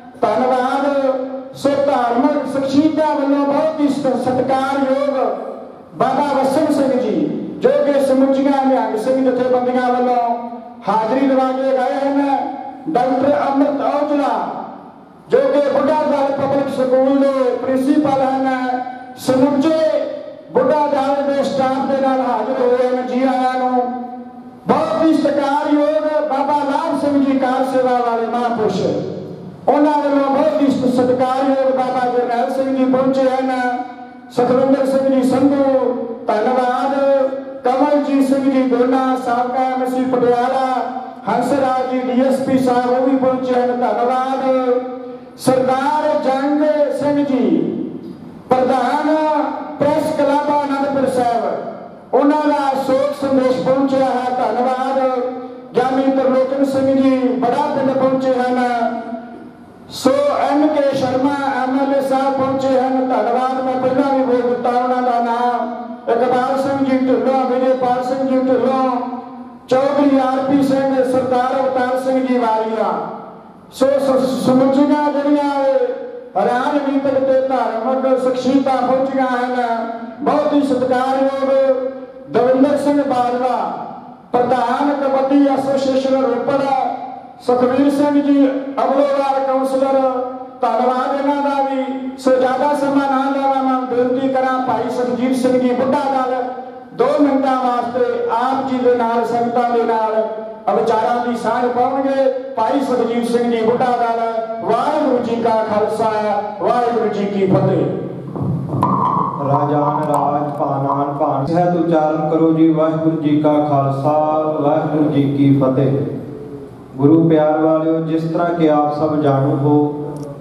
ਸ਼ਹੀਦਾਂ ਵੱਲੋਂ ਬਹੁਤ ਹੀ ਸਤਿਕਾਰਯੋਗ ਬਾਬਾ ਵਸਣ ਸਿੰਘ ਜੀ ਜੋ ਕਿ ਸਮੁੱਚੀਆਂ ਨਿਹੰਗ ਸਿੰਘ ਜਥੇਬੰਦੀਆਂ ਵੱਲੋਂ ਹਾਜ਼ਰੀ ਲਵਾ ਕੇ ਗਏ ਹਨ। ਡਾਕਟਰ ਅੰਮ੍ਰਿਤ ਔਜਲਾ ਜੋ ਕਿ ਬੁੱਢਾ ਦਲ ਪਬਲਿਕ ਸਕੂਲ ਦੇ ਪ੍ਰਿੰਸੀਪਲ ਹਨ, ਸਮੁੱਚੇ ਬੁੱਢਾ ਦਲ ਦੇ ਸਟਾਫ ਦੇ ਨਾਲ ਹਾਜ਼ਰ ਹੋਏ ਹਨ। ਜੀ ਆਇਆਂ ਨੂੰ। ਬਹੁਤ ਹੀ ਸਤਿਕਾਰਯੋਗ ਬਾਬਾ ਲਾਭ ਸਿੰਘ ਜੀ ਕਾਰ ਸੇਵਾ ਵਾਲੇ ਮਹਾਂਪੁਰਸ਼, ਉਹਨਾਂ ਵੱਲੋਂ ਬਹੁਤ ਹੀ ਸਤਿਕਾਰਯੋਗ ਬਾਬਾ ਜਰਨੈਲ ਸਿੰਘ ਜੀ ਪਹੁੰਚੇ ਹਨ। ਸਤਵਿੰਦਰ ਸਿੰਘ ਜੀ ਸੰਧੂ ਧੰਨਵਾਦ। ਕਮਲਜੀਤ ਸਿੰਘ ਜੀ ਦੋਨਾ ਸਾਬਕਾ ਐਮਸੀ ਪਟਿਆਲਾ, ਹੰਸਰਾਜ ਜੀ ਡੀਐਸਪੀ ਸਾਹਿਬ ਉਹ ਵੀ ਪਹੁੰਚੇ ਹਨ, ਧੰਨਵਾਦ। ਸਰਦਾਰ ਜੰਗ ਸਿੰਘ ਜੀ ਪ੍ਰਧਾਨ ਪ੍ਰੈਸ ਕਲੱਬ ਆਨੰਦਪੁਰ ਸਾਹਿਬ, ਉਹਨਾਂ ਦਾ ਸੋਗ ਸੰਦੇਸ਼ ਪਹੁੰਚਿਆ ਹੈ, ਧੰਨਵਾਦ। ਗਿਆਨੀ ਤਰਲੋਚਨ ਸਿੰਘ ਜੀ ਬੜਾ ਪਿੰਡ ਪਹੁੰਚੇ ਹਨ। ਸੋ ਐਮ ਕੇ ਸ਼ਰਮਾ ਐਮਐਲਏ ਸਾਹਿਬ ਪਹੁੰਚੇ ਹਨ, ਧੰਨਵਾਦ। ਮੈਂ ਪਹਿਲਾਂ ਵੀ ਬੋਲ ਦਿੱਤਾ ਉਹਨਾਂ ਦਾ ਨਾਮ। ਇਕਬਾਲ ਸਿੰਘ ਜੀ ਢਿੱਲੋਂ, ਵਿਜੇਪਾਲ ਸਿੰਘ ਜੀ ਢਿੱਲੋਂ, ਚੌਧਰੀ ਆਰਪੀ ਸਿੰਘ, ਸਰਦਾਰ ਅਵਤਾਰ ਸਿੰਘ ਜੀ ਵਾਲੀਆ। ਸੋ ਸਮੁੱਚੀਆਂ ਜਿਹੜੀਆਂ ਰਾਜਨੀਤਿਕ ਤੇ ਧਾਰਮਿਕ ਸ਼ਖਸੀਅਤਾਂ ਪਹੁੰਚੀਆਂ ਹਨ। ਬਹੁਤ ਹੀ ਸਤਿਕਾਰਯੋਗ ਦਵਿੰਦਰ ਸਿੰਘ ਬਾਜਵਾ ਪ੍ਰਧਾਨ ਕਬੱਡੀ ਐਸੋਸੀਏਸ਼ਨ ਰੋਪੜ, ਸੁਖਵੀਰ ਸਿੰਘ ਜੀ ਅਬਲੋਵਾਲ ਕਾਉਂਸਲਰ, ਧੰਨਵਾਦ ਇਹਨਾਂ ਦਾ ਵੀ। ਸੋ ਜ਼ਿਆਦਾ ਸਮਾਂ ਨਾ ਲਵਾਂ, ਮੈਂ ਬੇਨਤੀ ਕਰਾਂ ਭਾਈ ਸੁਖਜੀਤ ਸਿੰਘ ਜੀ ਬੁੱਢਾ ਦਲ ਦੋ ਮਿੰਟਾਂ ਵਾਸਤੇ ਆਪ ਜੀ ਦੇ ਨਾਲ ਸੰਗਤਾਂ ਦੇ ਨਾਲ ਵਿਚਾਰਾਂ ਦੀ ਸਾਂਝ ਪਾਉਣਗੇ। ਭਾਈ ਸੁਖਜੀਤ ਸਿੰਘ ਜੀ ਬੁੱਢਾ ਦਲ। ਵਾਹਿਗੁਰੂ ਜੀ ਕਾ ਖਾਲਸਾ, ਵਾਹਿਗੁਰੂ ਜੀ ਕੀ ਫਤਿਹ। ਰਾਜਾਨ ਰਾਜ ਭਾਨਾਨ ਭਾਨ ਸਹਿਤ ਉਚਾਰਨ ਕਰੋ ਜੀ। ਵਾਹਿਗੁਰੂ ਜੀ ਕਾ ਖਾਲਸਾ, ਵਾਹਿਗੁਰੂ ਜੀ ਕੀ ਫਤਿਹ। ਗੁਰੂ ਪਿਆਰ ਵਾਲਿਓ, ਜਿਸ ਤਰ੍ਹਾਂ ਕਿ ਆਪ ਸਭ ਜਾਣੂ ਹੋ,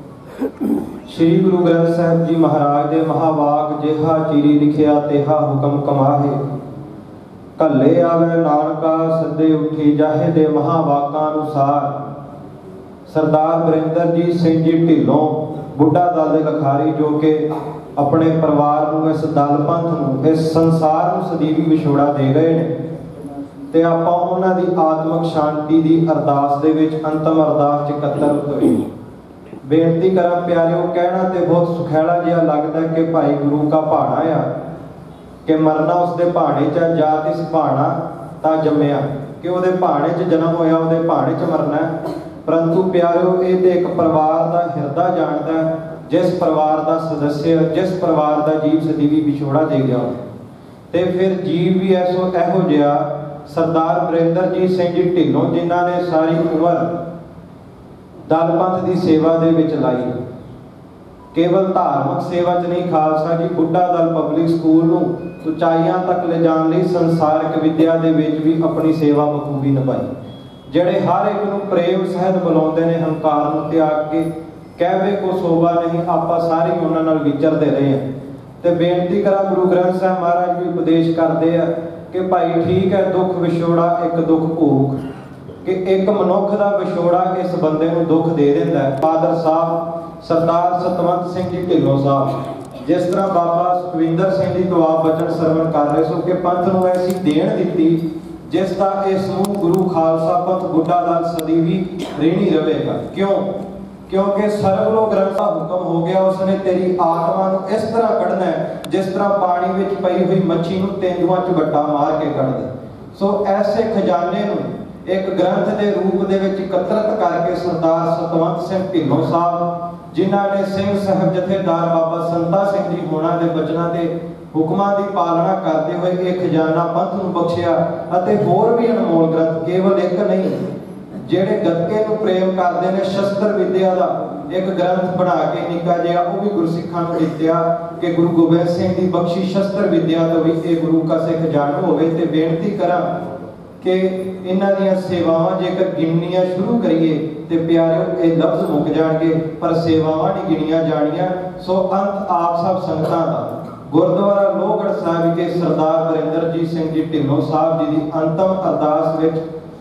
ਸ੍ਰੀ ਗੁਰੂ ਗ੍ਰੰਥ ਸਾਹਿਬ ਜੀ ਮਹਾਰਾਜ ਦੇ ਮਹਾਵਾਕ ਜਿਹਾ ਚੀਰੀ ਲਿਖਿਆ ਤੇਹਾ ਹੁਕਮ ਕਮਾਹੇ, ਘੱਲੇ ਆਵੇ ਨਾਨਕਾ ਸੱਦੇ ਉੱਠੀ ਜਾਹੇ ਦੇ ਮਹਾਵਾਕਾਂ ਅਨੁਸਾਰ ਸਰਦਾਰ ਬਰਿੰਦਰਜੀਤ ਸਿੰਘ ਜੀ ਢਿੱਲੋਂ ਬੁੱਢਾ ਦਲ ਦੇ ਲਖਾਰੀ, ਜੋ ਕਿ ਆਪਣੇ ਪਰਿਵਾਰ ਨੂੰ, ਇਸ ਦਲ ਪੰਥ ਨੂੰ, ਇਸ ਸੰਸਾਰ ਨੂੰ ਸਦੀਵੀ ਵਿਛੋੜਾ ਦੇ ਗਏ ਨੇ, ਤੇ ਆਪਾਂ ਉਹਨਾਂ ਦੀ ਆਤਮਿਕ ਸ਼ਾਂਤੀ ਦੀ ਅਰਦਾਸ ਦੇ ਵਿੱਚ ਅੰਤਮ ਅਰਦਾਸ 'ਚ ਇਕੱਤਰ ਹੋਏ। ਬੇਨਤੀ ਕਰਾਂ ਪਿਆਰਿਓ, ਕਹਿਣਾ ਤੇ ਬਹੁਤ ਸੁਖੈਲਾ ਜਿਹਾ ਲੱਗਦਾ ਕਿ ਭਾਈ ਗੁਰੂ ਕਾ ਭਾਣਾ ਆ, ਕਿ ਮਰਨਾ ਉਸਦੇ ਭਾਣੇ 'ਚ, ਜਾਤ ਇਸ ਭਾਣਾ ਤਾਂ ਜੰਮਿਆ, ਕਿ ਉਹਦੇ ਭਾਣੇ 'ਚ ਜਨਮ ਹੋਇਆ, ਉਹਦੇ ਭਾਣੇ 'ਚ ਮਰਨਾ। ਪਰੰਤੂ ਪਿਆਰਿਓ, ਇਹ ਤੇ ਇੱਕ ਪਰਿਵਾਰ ਦਾ ਹਿਰਦਾ ਜਾਣਦਾ, ਜਿਸ ਪਰਿਵਾਰ ਦਾ ਸਦੱਸਿਆ, ਜਿਸ ਪਰਿਵਾਰ ਦਾ ਜੀਵ ਸਦੀਵੀ ਵਿਛੋੜਾ ਦੇ ਗਿਆ, ਤੇ ਫਿਰ ਜੀਵ ਵੀ ਐਸੋ ਇਹੋ ਜਿਹਾ ਸਰਦਾਰ ਬਰਿੰਦਰਜੀਤ ਸਿੰਘ ਜੀ ਢਿੱਲੋਂ, ਜਿਨ੍ਹਾਂ ਨੇ ਸਾਰੀ ਉਮਰ ਦਲ ਪੰਥ ਦੀ ਸੇਵਾ ਦੇ ਵਿੱਚ ਲਾਈ। ਕੇਵਲ ਧਾਰਮਿਕ ਸੇਵਾ 'ਚ ਨਹੀਂ, ਖਾਲਸਾ ਜੀ ਬੁੱਢਾ ਦਲ ਪਬਲਿਕ ਸਕੂਲ ਨੂੰ ਉਚਾਈਆਂ ਤੱਕ ਲਿਜਾਣ ਲਈ ਸੰਸਾਰਿਕ ਵਿੱਦਿਆ ਦੇ ਵਿੱਚ ਵੀ ਆਪਣੀ ਸੇਵਾ ਬਖੂਬੀ ਨਿਭਾਈ। ਜਿਹੜੇ ਹਰ ਇੱਕ ਨੂੰ ਪ੍ਰੇਮ ਸਹਿਤ ਬੁਲਾਉਂਦੇ ਨੇ, ਹੰਕਾਰ ਨੂੰ ਤਿਆਗ ਕੇ, ਕਹਿਵੇ ਕੋ ਸੋਭਾ ਨਹੀਂ, ਆਪਾਂ ਸਾਰੇ ਉਹਨਾਂ ਨਾਲ ਵਿਚਰਦੇ ਰਹੇ ਹਾਂ। ਤੇ ਬੇਨਤੀ ਕਰਾਂ, ਗੁਰੂ ਗ੍ਰੰਥ ਸਾਹਿਬ ਮਹਾਰਾਜ ਵੀ ਉਪਦੇਸ਼ ਕਰਦੇ ਆ ਕਿ ਭਾਈ ਠੀਕ ਹੈ, ਦੁੱਖ ਵਿਛੋੜਾ ਇੱਕ ਦੁੱਖ ਭੋਗ, ਕਿ ਇੱਕ ਮਨੁੱਖ ਦਾ ਵਿਛੋੜਾ ਇਸ ਬੰਦੇ ਨੂੰ ਦੁੱਖ ਦੇ ਦਿੰਦਾ ਹੈ। ਫਾਦਰ ਸਾਹਿਬ ਸਰਦਾਰ ਸਤਵੰਤ ਸਿੰਘ ਜੀ ਢਿੱਲੋਂ ਸਾਹਿਬ, ਜਿਸ ਤਰ੍ਹਾਂ ਬਾਬਾ ਸੁਖਵਿੰਦਰ ਸਿੰਘ ਜੀ ਤੋਂ ਆਪ ਬਚਨ ਸਰਵਣ ਕਰ ਰਹੇ ਸੋ ਕਿ ਪੰਥ ਨੂੰ ਐਸੀ ਦੇਣ ਦਿੱਤੀ ਜਿਸ ਦਾ ਇਹ ਸਮੂਹ ਗੁਰੂ ਖਾਲਸਾ ਪੰਥ ਬੁੱਢਾ ਦਲ ਸਦੀਵੀ ਰਹਿਣੀ ਰਹੇਗਾ। ਕਿਉਂ? ਕਿਉਂਕਿ ਸਰਵ ਗ੍ਰੰਥ ਦਾ ਹੁਕਮ ਹੋ ਗਿਆ, ਉਸਨੇ ਤੇਰੀ ਆਤਮਾ ਨੂੰ ਇਸ ਤਰ੍ਹਾਂ ਕੱਢਣਾ ਹੈ ਜਿਸ ਤਰ੍ਹਾਂ ਪਾਣੀ ਵਿੱਚ ਪਈ ਹੋਈ ਮੱਛੀ ਨੂੰ ਤੇਂਦੂਆਂ 'ਚ ਵੱਟਾ ਮਾਰ ਕੇ ਕੱਢਦੇ। ਸੋ ਐਸੇ ਖਜ਼ਾਨੇ ਨੂੰ ਇੱਕ ਗ੍ਰੰਥ ਦੇ ਰੂਪ ਦੇ ਵਿੱਚ ਇਕੱਤਰਤ ਕਰਕੇ ਸਰਦਾਰ ਸਤਵੰਤ ਸਿੰਘ ਢਿੱਲੋਂ ਸਾਹਿਬ, ਜਿਨ੍ਹਾਂ ਨੇ ਸਿੰਘ ਸਾਹਿਬ ਜਥੇਦਾਰ ਬਾਬਾ ਸੰਤਾ ਸਿੰਘ ਜੀ ਹੋਣਾ ਦੇ ਬਚਨਾਂ ਤੇ ਹੁਕਮਾਂ ਦੀ ਪਾਲਣਾ ਕਰਦੇ ਹੋਏ ਇਹ ਖਜ਼ਾਨਾ ਪੰਥ ਨੂੰ ਬਖਸ਼ਿਆ। ਅਤੇ ਹੋਰ ਵੀ ਅਨਮੋਲ ਗ੍ਰੰਥ, ਕੇਵਲ ਇੱਕ ਨਹੀਂ, ਜਿਹੜੇ ਗੱਤਕੇ ਨੂੰ ਪ੍ਰੇਮ ਕਰਦੇ ਨੇ, ਸ਼ਸਤਰ ਵਿਦਿਆ ਦਾ ਇੱਕ ਗ੍ਰੰਥ ਬਣਾ ਕੇ ਨਿੱਕਾ ਜਿਹਾ ਉਹ ਵੀ ਗੁਰਸਿੱਖਾਂ ਨੂੰ ਦਿੱਤਿਆ ਕਿ ਗੁਰੂ ਗੋਬਿੰਦ ਸਿੰਘ ਦੀ ਬਖਸ਼ੀ ਸ਼ਸਤਰ ਵਿਦਿਆ ਤੋਂ ਵੀ ਇਹ ਗੁਰੂ ਕਾ ਸਿੱਖ ਜਾਣੂ ਹੋਵੇ। ਤੇ ਬੇਨਤੀ ਕਰਾਂ ਕਿ ਇਹਨਾਂ ਦੀਆਂ ਸੇਵਾਵਾਂ ਜੇਕਰ ਗਿਣਨੀਆਂ ਸ਼ੁਰੂ ਕਰੀਏ ਤੇ ਪਿਆਰਿਓ ਇਹ ਲਫ਼ਜ਼ ਮੁੱਕ ਜਾਣਗੇ, ਪਰ ਸੇਵਾਵਾਂ ਨਹੀਂ ਗਿਣੀਆਂ ਜਾਣੀਆਂ। ਸੋ ਅੰਤ ਆਪ ਸਭ ਸੰਗਤਾਂ ਦਾ ਗੁਰਦੁਆਰਾ ਲੋਹਗੜ੍ਹ ਸਾਹਿਬ ਵਿਖੇ ਸਰਦਾਰ ਬਰਿੰਦਰਜੀਤ ਸਿੰਘ ਜੀ ਢਿੱਲੋਂ ਸਾਹਿਬ ਜੀ ਦੀ ਅੰਤਮ ਅਰਦਾਸ ਵਿੱਚ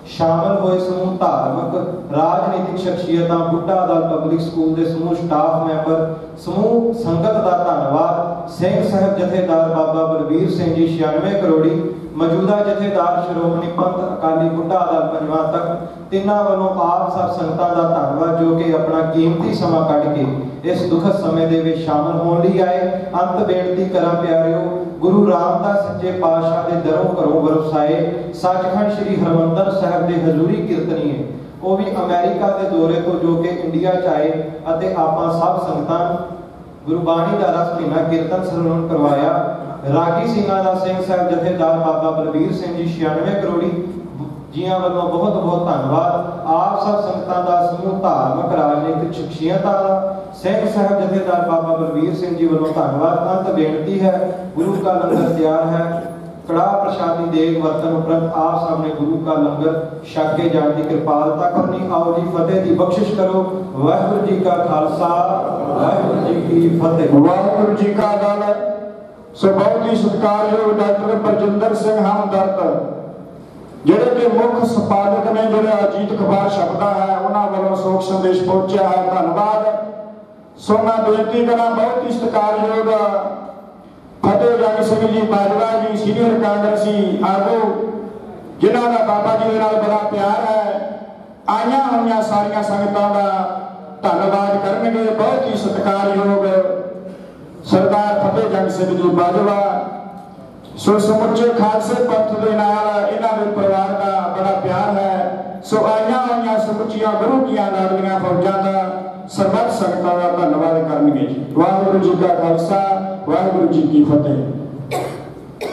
शामिल हुए समूह धार्मिक राजनीतिक शख्सियतां, बुढ़ा दल पब्लिक स्कूल के समूह स्टाफ मैंबर, समूह संगत का धन्यवाद। सिंह साहब जथेदार बाबा बलबीर सिंह जी छियानवे करोड़ी, मौजूदा जथेदार श्रोमणी पंथ अकाली बुढ़ा दल पंजवां तक, तिन्हां वालों आप सब संगतां का धन्यवाद जो कि अपना कीमती समा कढ़ के इस दुखद समय दे विच शामिल होने लई आए। अंत बेनती करा प्यारिओ, गुरु रामदास सच्चे पातशाह के दरों घरों वरसाए सचखंड श्री हरमंदर साहब के हजूरी कीर्तनीए, वो भी अमेरिका के दौरे तो जो कि इंडिया च आए अते आपां सब संगतां गुरबाणी का रस महीना कीर्तन सरवण करवाया। रागी सिंघां दा सिंह साहब जथेदार बाबा बलबीर सिंह जी छियानवे करोड़ी जियां वालों बहुत बहुत धन्यवाद। आप सब संगतां दा समूह धार्मिक राजनीतिक शख्सियतां दा सिंह साहब जथेदार बाबा बलबीर सिंह जी वालों धन्यवाद। अंत बेनती है, गुरु का लंगर तैयार है, कड़ा प्रसादी देग वर्तन उपरंत आप सामने गुरु का लंगर छक के जाने की कृपालता करनी। आओ जी फतेह की बख्शिश करो। वाहिगुरू जी का खालसा, वाहिगुरू जी की फतेह। वाहिगुरू जी का खालसा। सो बहुत ही सत्कारयोग डॉक्टर परजिंदर सिंह हमदर्द ਜਿਹੜੇ ਕਿ ਮੁੱਖ ਸੰਪਾਦਕ ਨੇ, ਜਿਹੜੇ ਅਜੀਤ ਅਖਬਾਰ ਛਪਦਾ ਹੈ, ਉਹਨਾਂ ਵੱਲੋਂ ਸੋਗ ਸੰਦੇਸ਼ ਪਹੁੰਚਿਆ ਹੈ, ਧੰਨਵਾਦ। ਸੋ ਮੈਂ ਬੇਨਤੀ ਕਰਾਂ ਬਹੁਤ ਹੀ ਸਤਿਕਾਰਯੋਗ ਫਤਿਹ ਜੰਗ ਸਿੰਘ ਜੀ ਬਾਜਵਾ ਜੀ, ਸੀਨੀਅਰ ਕਾਂਗਰਸੀ ਆਗੂ, ਜਿਨ੍ਹਾਂ ਦਾ ਬਾਬਾ ਜੀ ਦੇ ਨਾਲ ਬੜਾ ਪਿਆਰ ਹੈ, ਆਈਆਂ ਹੋਈਆਂ ਸਾਰੀਆਂ ਸੰਗਤਾਂ ਦਾ ਧੰਨਵਾਦ ਕਰਨਗੇ। ਬਹੁਤ ਹੀ ਸਤਿਕਾਰਯੋਗ ਸਰਦਾਰ ਫਤਿਹ ਜੰਗ ਸਿੰਘ ਜੀ ਬਾਜਵਾ। सो समुचे खालसे पंथ के नाल इन्हां दे परिवार का बड़ा प्यार है। सो आईयां होईयां समुचियां गुरु दियां लाडलियां फौजां का सरबत संगतां का धन्नवाद करनगे जी। वाहिगुरू जी का खालसा, वाहिगुरू जी की फतेह।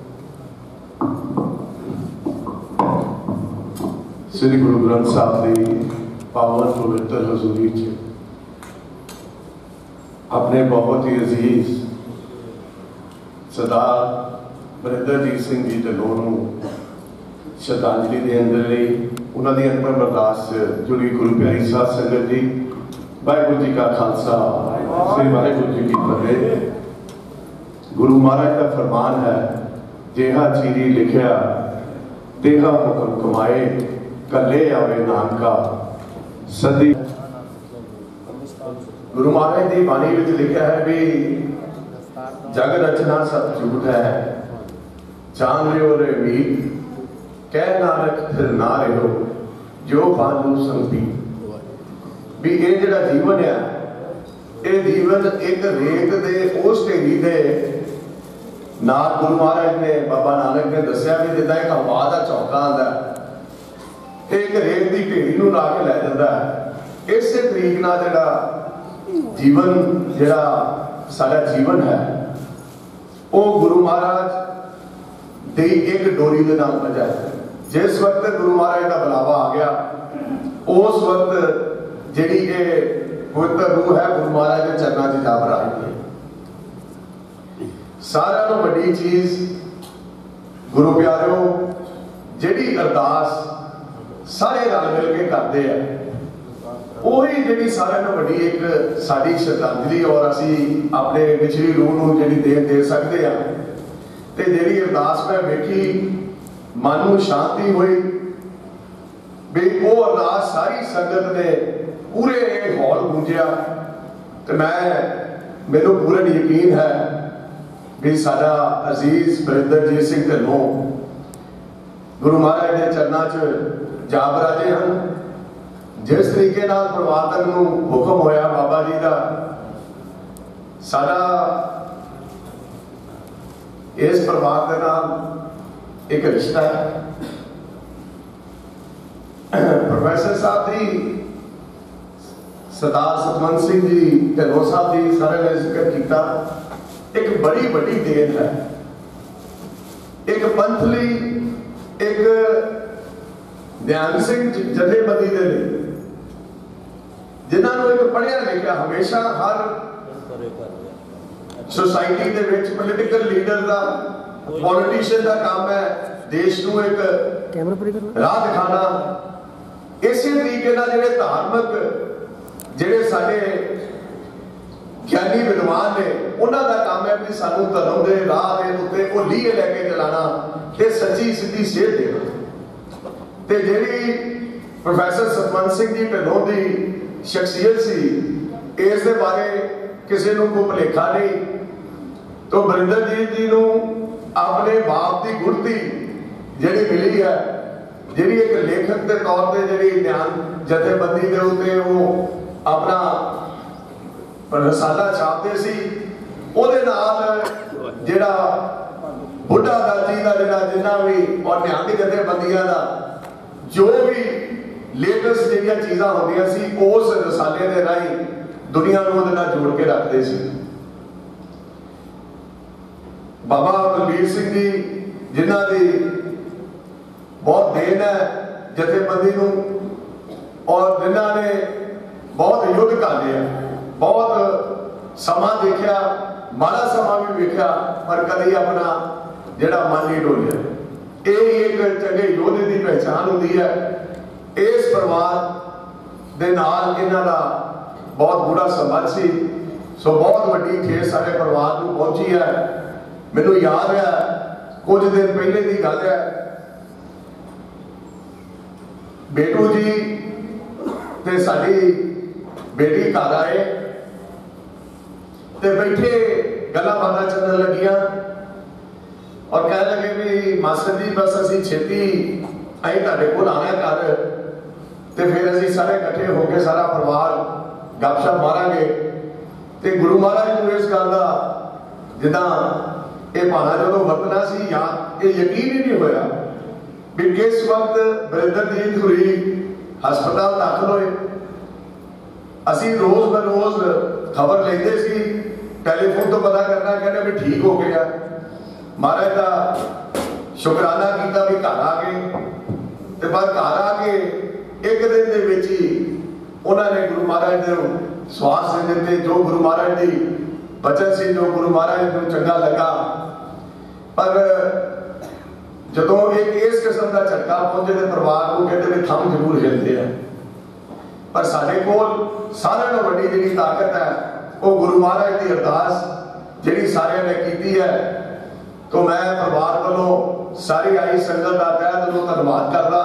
श्री गुरु ग्रंथ साहब की पावन पवित्र हजूरी च अपने बहुत ही अजीज सरदार बरिंदरजीत सिंह जी ढिल्लों नूं श्रद्धांजलि देण दे लई उन्हां दी अनपढ़ बर्दाश्त जुड़ी गुरु प्यारी साध संगत जी, वाहिगुरू जी का खालसा, श्री वाहिगुरू जी की फतेह। गुरु महाराज का फरमान है, जेहा चीरी लिखिया तेहा हुक्म कमाए, कले आवे नानका सदी। गुरु महाराज की बाणी विच लिखा है भी जग रचना सब झूठ है, जान लियो रे मीत, कह नानक फिर ना रहो, जो बालू संगती। भी ये जिहड़ा जीवन है, ये जीवन एक रेत दे उस ढेरी दे नाल गुरु महाराज ने बाबा नानक ने दस्या भी जिद्दां एक हवा दा झोंका आंदा एक रेत की ढेरी नूं ला के लै जांदा है। इस तरीके नाल जिहड़ा जीवन जिहड़ा साडा जीवन है वो गुरु महाराज दी एक डोरी के नाम बजाए। जिस वक्त गुरु महाराज का बुलावा आ गया, उस वक्त जिहड़ी ये पवित्र रूह है गुरु महाराज के चरणों च जा बराई है। सारा तो बड़ी चीज गुरु प्यारो जिहड़ी अरदास सारे रल मिल के करते हैं, ਉਹੀ ਜਿਹੜੀ ਸਾਰਿਆਂ ਨੂੰ ਵੱਡੀ ਇੱਕ ਸਾਡੀ ਸ਼ਰਧਾਂਜਲੀ ਔਰ ਅਸੀਂ ਆਪਣੇ ਵਿਚਲੀ ਰੂਹ ਨੂੰ ਜਿਹੜੀ ਦੇ ਦੇ ਸਕਦੇ ਆ। ਤੇ ਜਿਹੜੀ ਅਰਦਾਸ ਮੈਂ ਵੇਖੀ ਮਨ ਨੂੰ ਸ਼ਾਂਤੀ ਹੋਈ ਵੀ ਉਹ ਅਰਦਾਸ ਸਾਰੀ ਸੰਗਤ ਨੇ ਪੂਰੇ ਇਹ ਹਾਲ ਗੂੰਜਿਆ। ਤੇ ਮੈਂ ਮੈਨੂੰ ਪੂਰਾ ਯਕੀਨ ਹੈ ਵੀ ਸਾਡਾ ਅਜ਼ੀਜ਼ ਬਰਿੰਦਰਜੀਤ ਸਿੰਘ ਢਿੱਲੋਂ ਗੁਰੂ ਮਹਾਰਾਜ ਦੇ ਚਰਨਾਂ 'ਚ ਜਾ ਬਰਾਜੇ ਹਨ। जिस तरीके नाल प्रवातन नूं हुक्म होया बाबा जी का, साडा इस परिवार के नाल एक रिश्ता है। प्रोफेसर साहब जी, सरदार सतवंत सिंह जी ढिल्लों साहब जी सारे ने जिक्र किया, एक बड़ी बड़ी देन है। एक पंथ लई, एक ध्यान सिंह जथेबंदी दे लई जिन्होंने एक पढ़िया लिखा हमेशा हर सोसाइटी के विच पोलिटिकल लीडर का पॉलिटिशियन का काम है देश को एक राह दिखाना। इसी तरीके जिहड़े धार्मिक जिहड़े साडे ज्ञानी विद्वान ने उन्हां दा काम है कि सानू धर्म के राह के उत्ते वो लीए लैके चलाना ते सच्ची सीधी सेध देना। ਤੇ ਜਿਹੜੀ ਪ੍ਰੋਫੈਸਰ ਸਤਵੰਤ ਸਿੰਘ ਜੀ ਢਿੱਲੋਂ ਦੀ ਸ਼ਖਸੀਅਤ ਸੀ, ਇਸ ਦੇ ਬਾਰੇ ਕਿਸੇ ਨੂੰ ਕੋਈ ਭੁਲੇਖਾ ਨਹੀਂ। तो बरिंदरजीत जी ਨੂੰ अपने बाप की गुरती ਜਿਹੜੀ मिली है, जी एक लेखक के तौर पर जी ध्यान जथेबंदी के उत्ते वो अपना रसाला छापते सी, ਉਹਦੇ ਨਾਲ ਜਿਹੜਾ बुढ़ा दादी का ਜਿਹੜਾ जिन्ना भी और निहंग जथेबंदियां का जो भी लेटेस्ट ਜਿਹੜੀਆਂ चीज़ां होंदियां सी उस रसाले के राही दुनिया ਨੂੰ ਉਹਦੇ ਨਾਲ जोड़ के रखते सी। बाबा बलबीर सिंह जी जिन्हों की बहुत देन है जथेबंदी को, और जिन्हों ने बहुत युद्ध कर लिया, बहुत समा देखा, माड़ा समा भी देखा, पर कभी अपना जिहड़ा मन नहीं डोलिया। यही एक चंगे योद्धे की पहचान होती है। इस परिवार के नाल इन्हां दा बहुत बुरा संबंध सी, सो बहुत वड्डी ठेस सारे परिवार को पहुंची है। मैनू याद है कुछ दिन पहले की गल है, बेटू जी ते साडी बेटी घर आए ते बैठे गल्लां बातां चलने लगियां और कह लगे भी मास्टर जी बस असी छेती अं तुहाडे कोल आना घर ते फिर असी सारे इकट्ठे होकर सारा परिवार गपशप मारांगे। ते गुरु महाराज को इस गल का जिदा ये भाना जो वरतना सी याद ये यकीन ही नहीं होया भी किस वक्त बरिंदरजीत हुई हस्पताल दाखिल होए। असी रोज ब रोज खबर लेते सी, टैलीफोन तो पता करना, कहने भी ठीक हो गया। महाराज का शुकराना किया भी घर आ गए, ते पर घर आके एक दिन के विच ही उन्होंने गुरु महाराज ने स्वास दे दिते, जो गुरु महाराज की बचन सी, जो गुरु महाराज को चंगा लगा। पर जदों एक इस किस्म का झटका पहुंचे तो परिवार को कहते भी थम जरूर हिलते हैं, पर साढ़े कोल सारे नालों वड्डी जिहड़ी ताकत है वो गुरु महाराज की अरदास जिहड़ी सारिਆਂ ने की है। तो मैं परिवार वालों सारी आई संगत का तहे दिलों धन्यवाद करदा।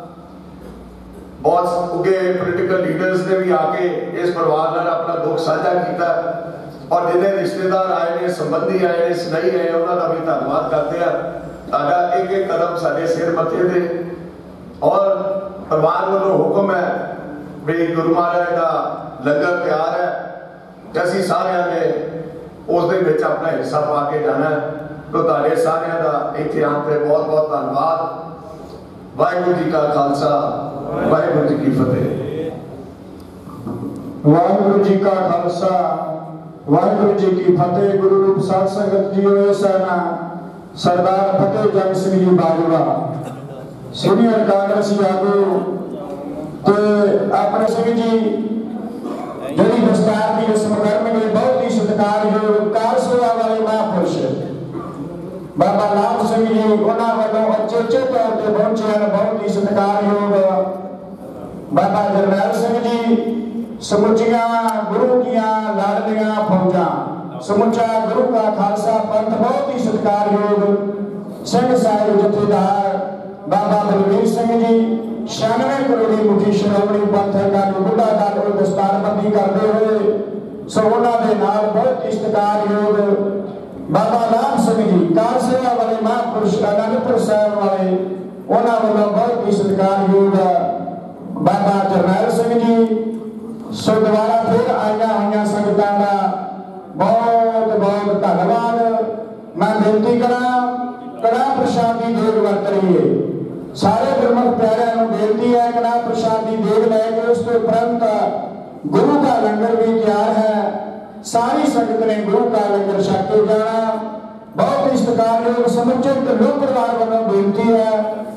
बहुत उगे पोलिटिकल लीडर्स ने भी आके इस परिवार नाल अपना दुख साझा किया, और जिन्हें रिश्तेदार आए ने, संबंधी आए ने, स्नेही आए, उन्होंने भी धन्यवाद करते हैं। ताड़ा एक एक कदम साढ़े सिर मथे दे, और परिवार वालों हुक्म है भी गुरु महाराज का लंगर तैयार है, असी सारे ने उस दे विच अपना हिस्सा पा के जाना है। तो ताड़े सारे का इत्थे आने पे बहुत बहुत धन्यवाद। वाहिगुरू जी का खालसा, वाहिगुरू जी की फतेह। वाहिगुरू जी का खालसा, वाहिगुरू जी की फतेह। गुरु रूप साध संगत जी होए सेना सरदार फतेह जंग सिंह जी बाजवा, सीनियर कांग्रेसी आगू ते अपने सिंह जी जिहड़ी दस्तार की रस्म करनगे, बहुत ही सत्कारयोग कार सेवा वाले महापुरुष बाबा लाभ सिंह जी उन्होंने वालों अचेचे तौर पर पहुंचे हैं। बहुत ही सत्कारयोग बाबा जरनैल सिंह जी, समुचिया गुरु दियां लाडलियां फौजा, समुचा गुरु का खालसा पंथ, बहुत ही सत्कारयोग सिंह साहिब जथेदार बाबा बलबीर सिंह जी, छियानवे करोड़ी मुखी श्रोमणी पंथ का बुढ़ा दल और दस्तारबंदी करते हुए, सो उन्होंने नाल बहुत ही सत्कारयोग बाबा लाभ सिंह जी कार सेवा वाले महापुरुष आनंदपुर साहब वाले, उन्होंने वालों बहुत ही सत्कारयोग बाबा जरनैल सिंह जी। सो दोबारा फिर आईया हुई संगतां का बहुत बहुत धन्यवाद। मैं बेनती करा कड़ा प्रसाद की देग वरत रही है, सारे गुरमुख प्यारिਆਂ ਨੂੰ बेनती है कड़ा प्रसाद की देग लैके उस तो उपरंत गुरु का लंगर भी तैयार है। सारी संगत ने गुरु का लंगर छक के जाना। बहुत ही सत्कारयोग समुचे ढिल्लों परिवार वालों बेनती है।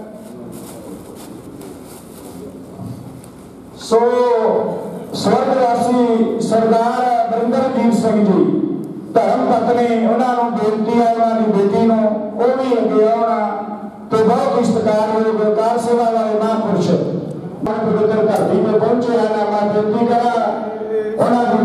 सो स्वर्गवासी सरदार बरिंदरजीत सिंह जी धर्म पत्नी, उन्होंने बेनती है उन्होंने बेटी को वो भी अगे आना। तो बहुत ही सत्कारयोग कार सेवा वाले महापुरुष पवित्र धरती में पहुंचे हैं। मैं बेनती करा उन्होंने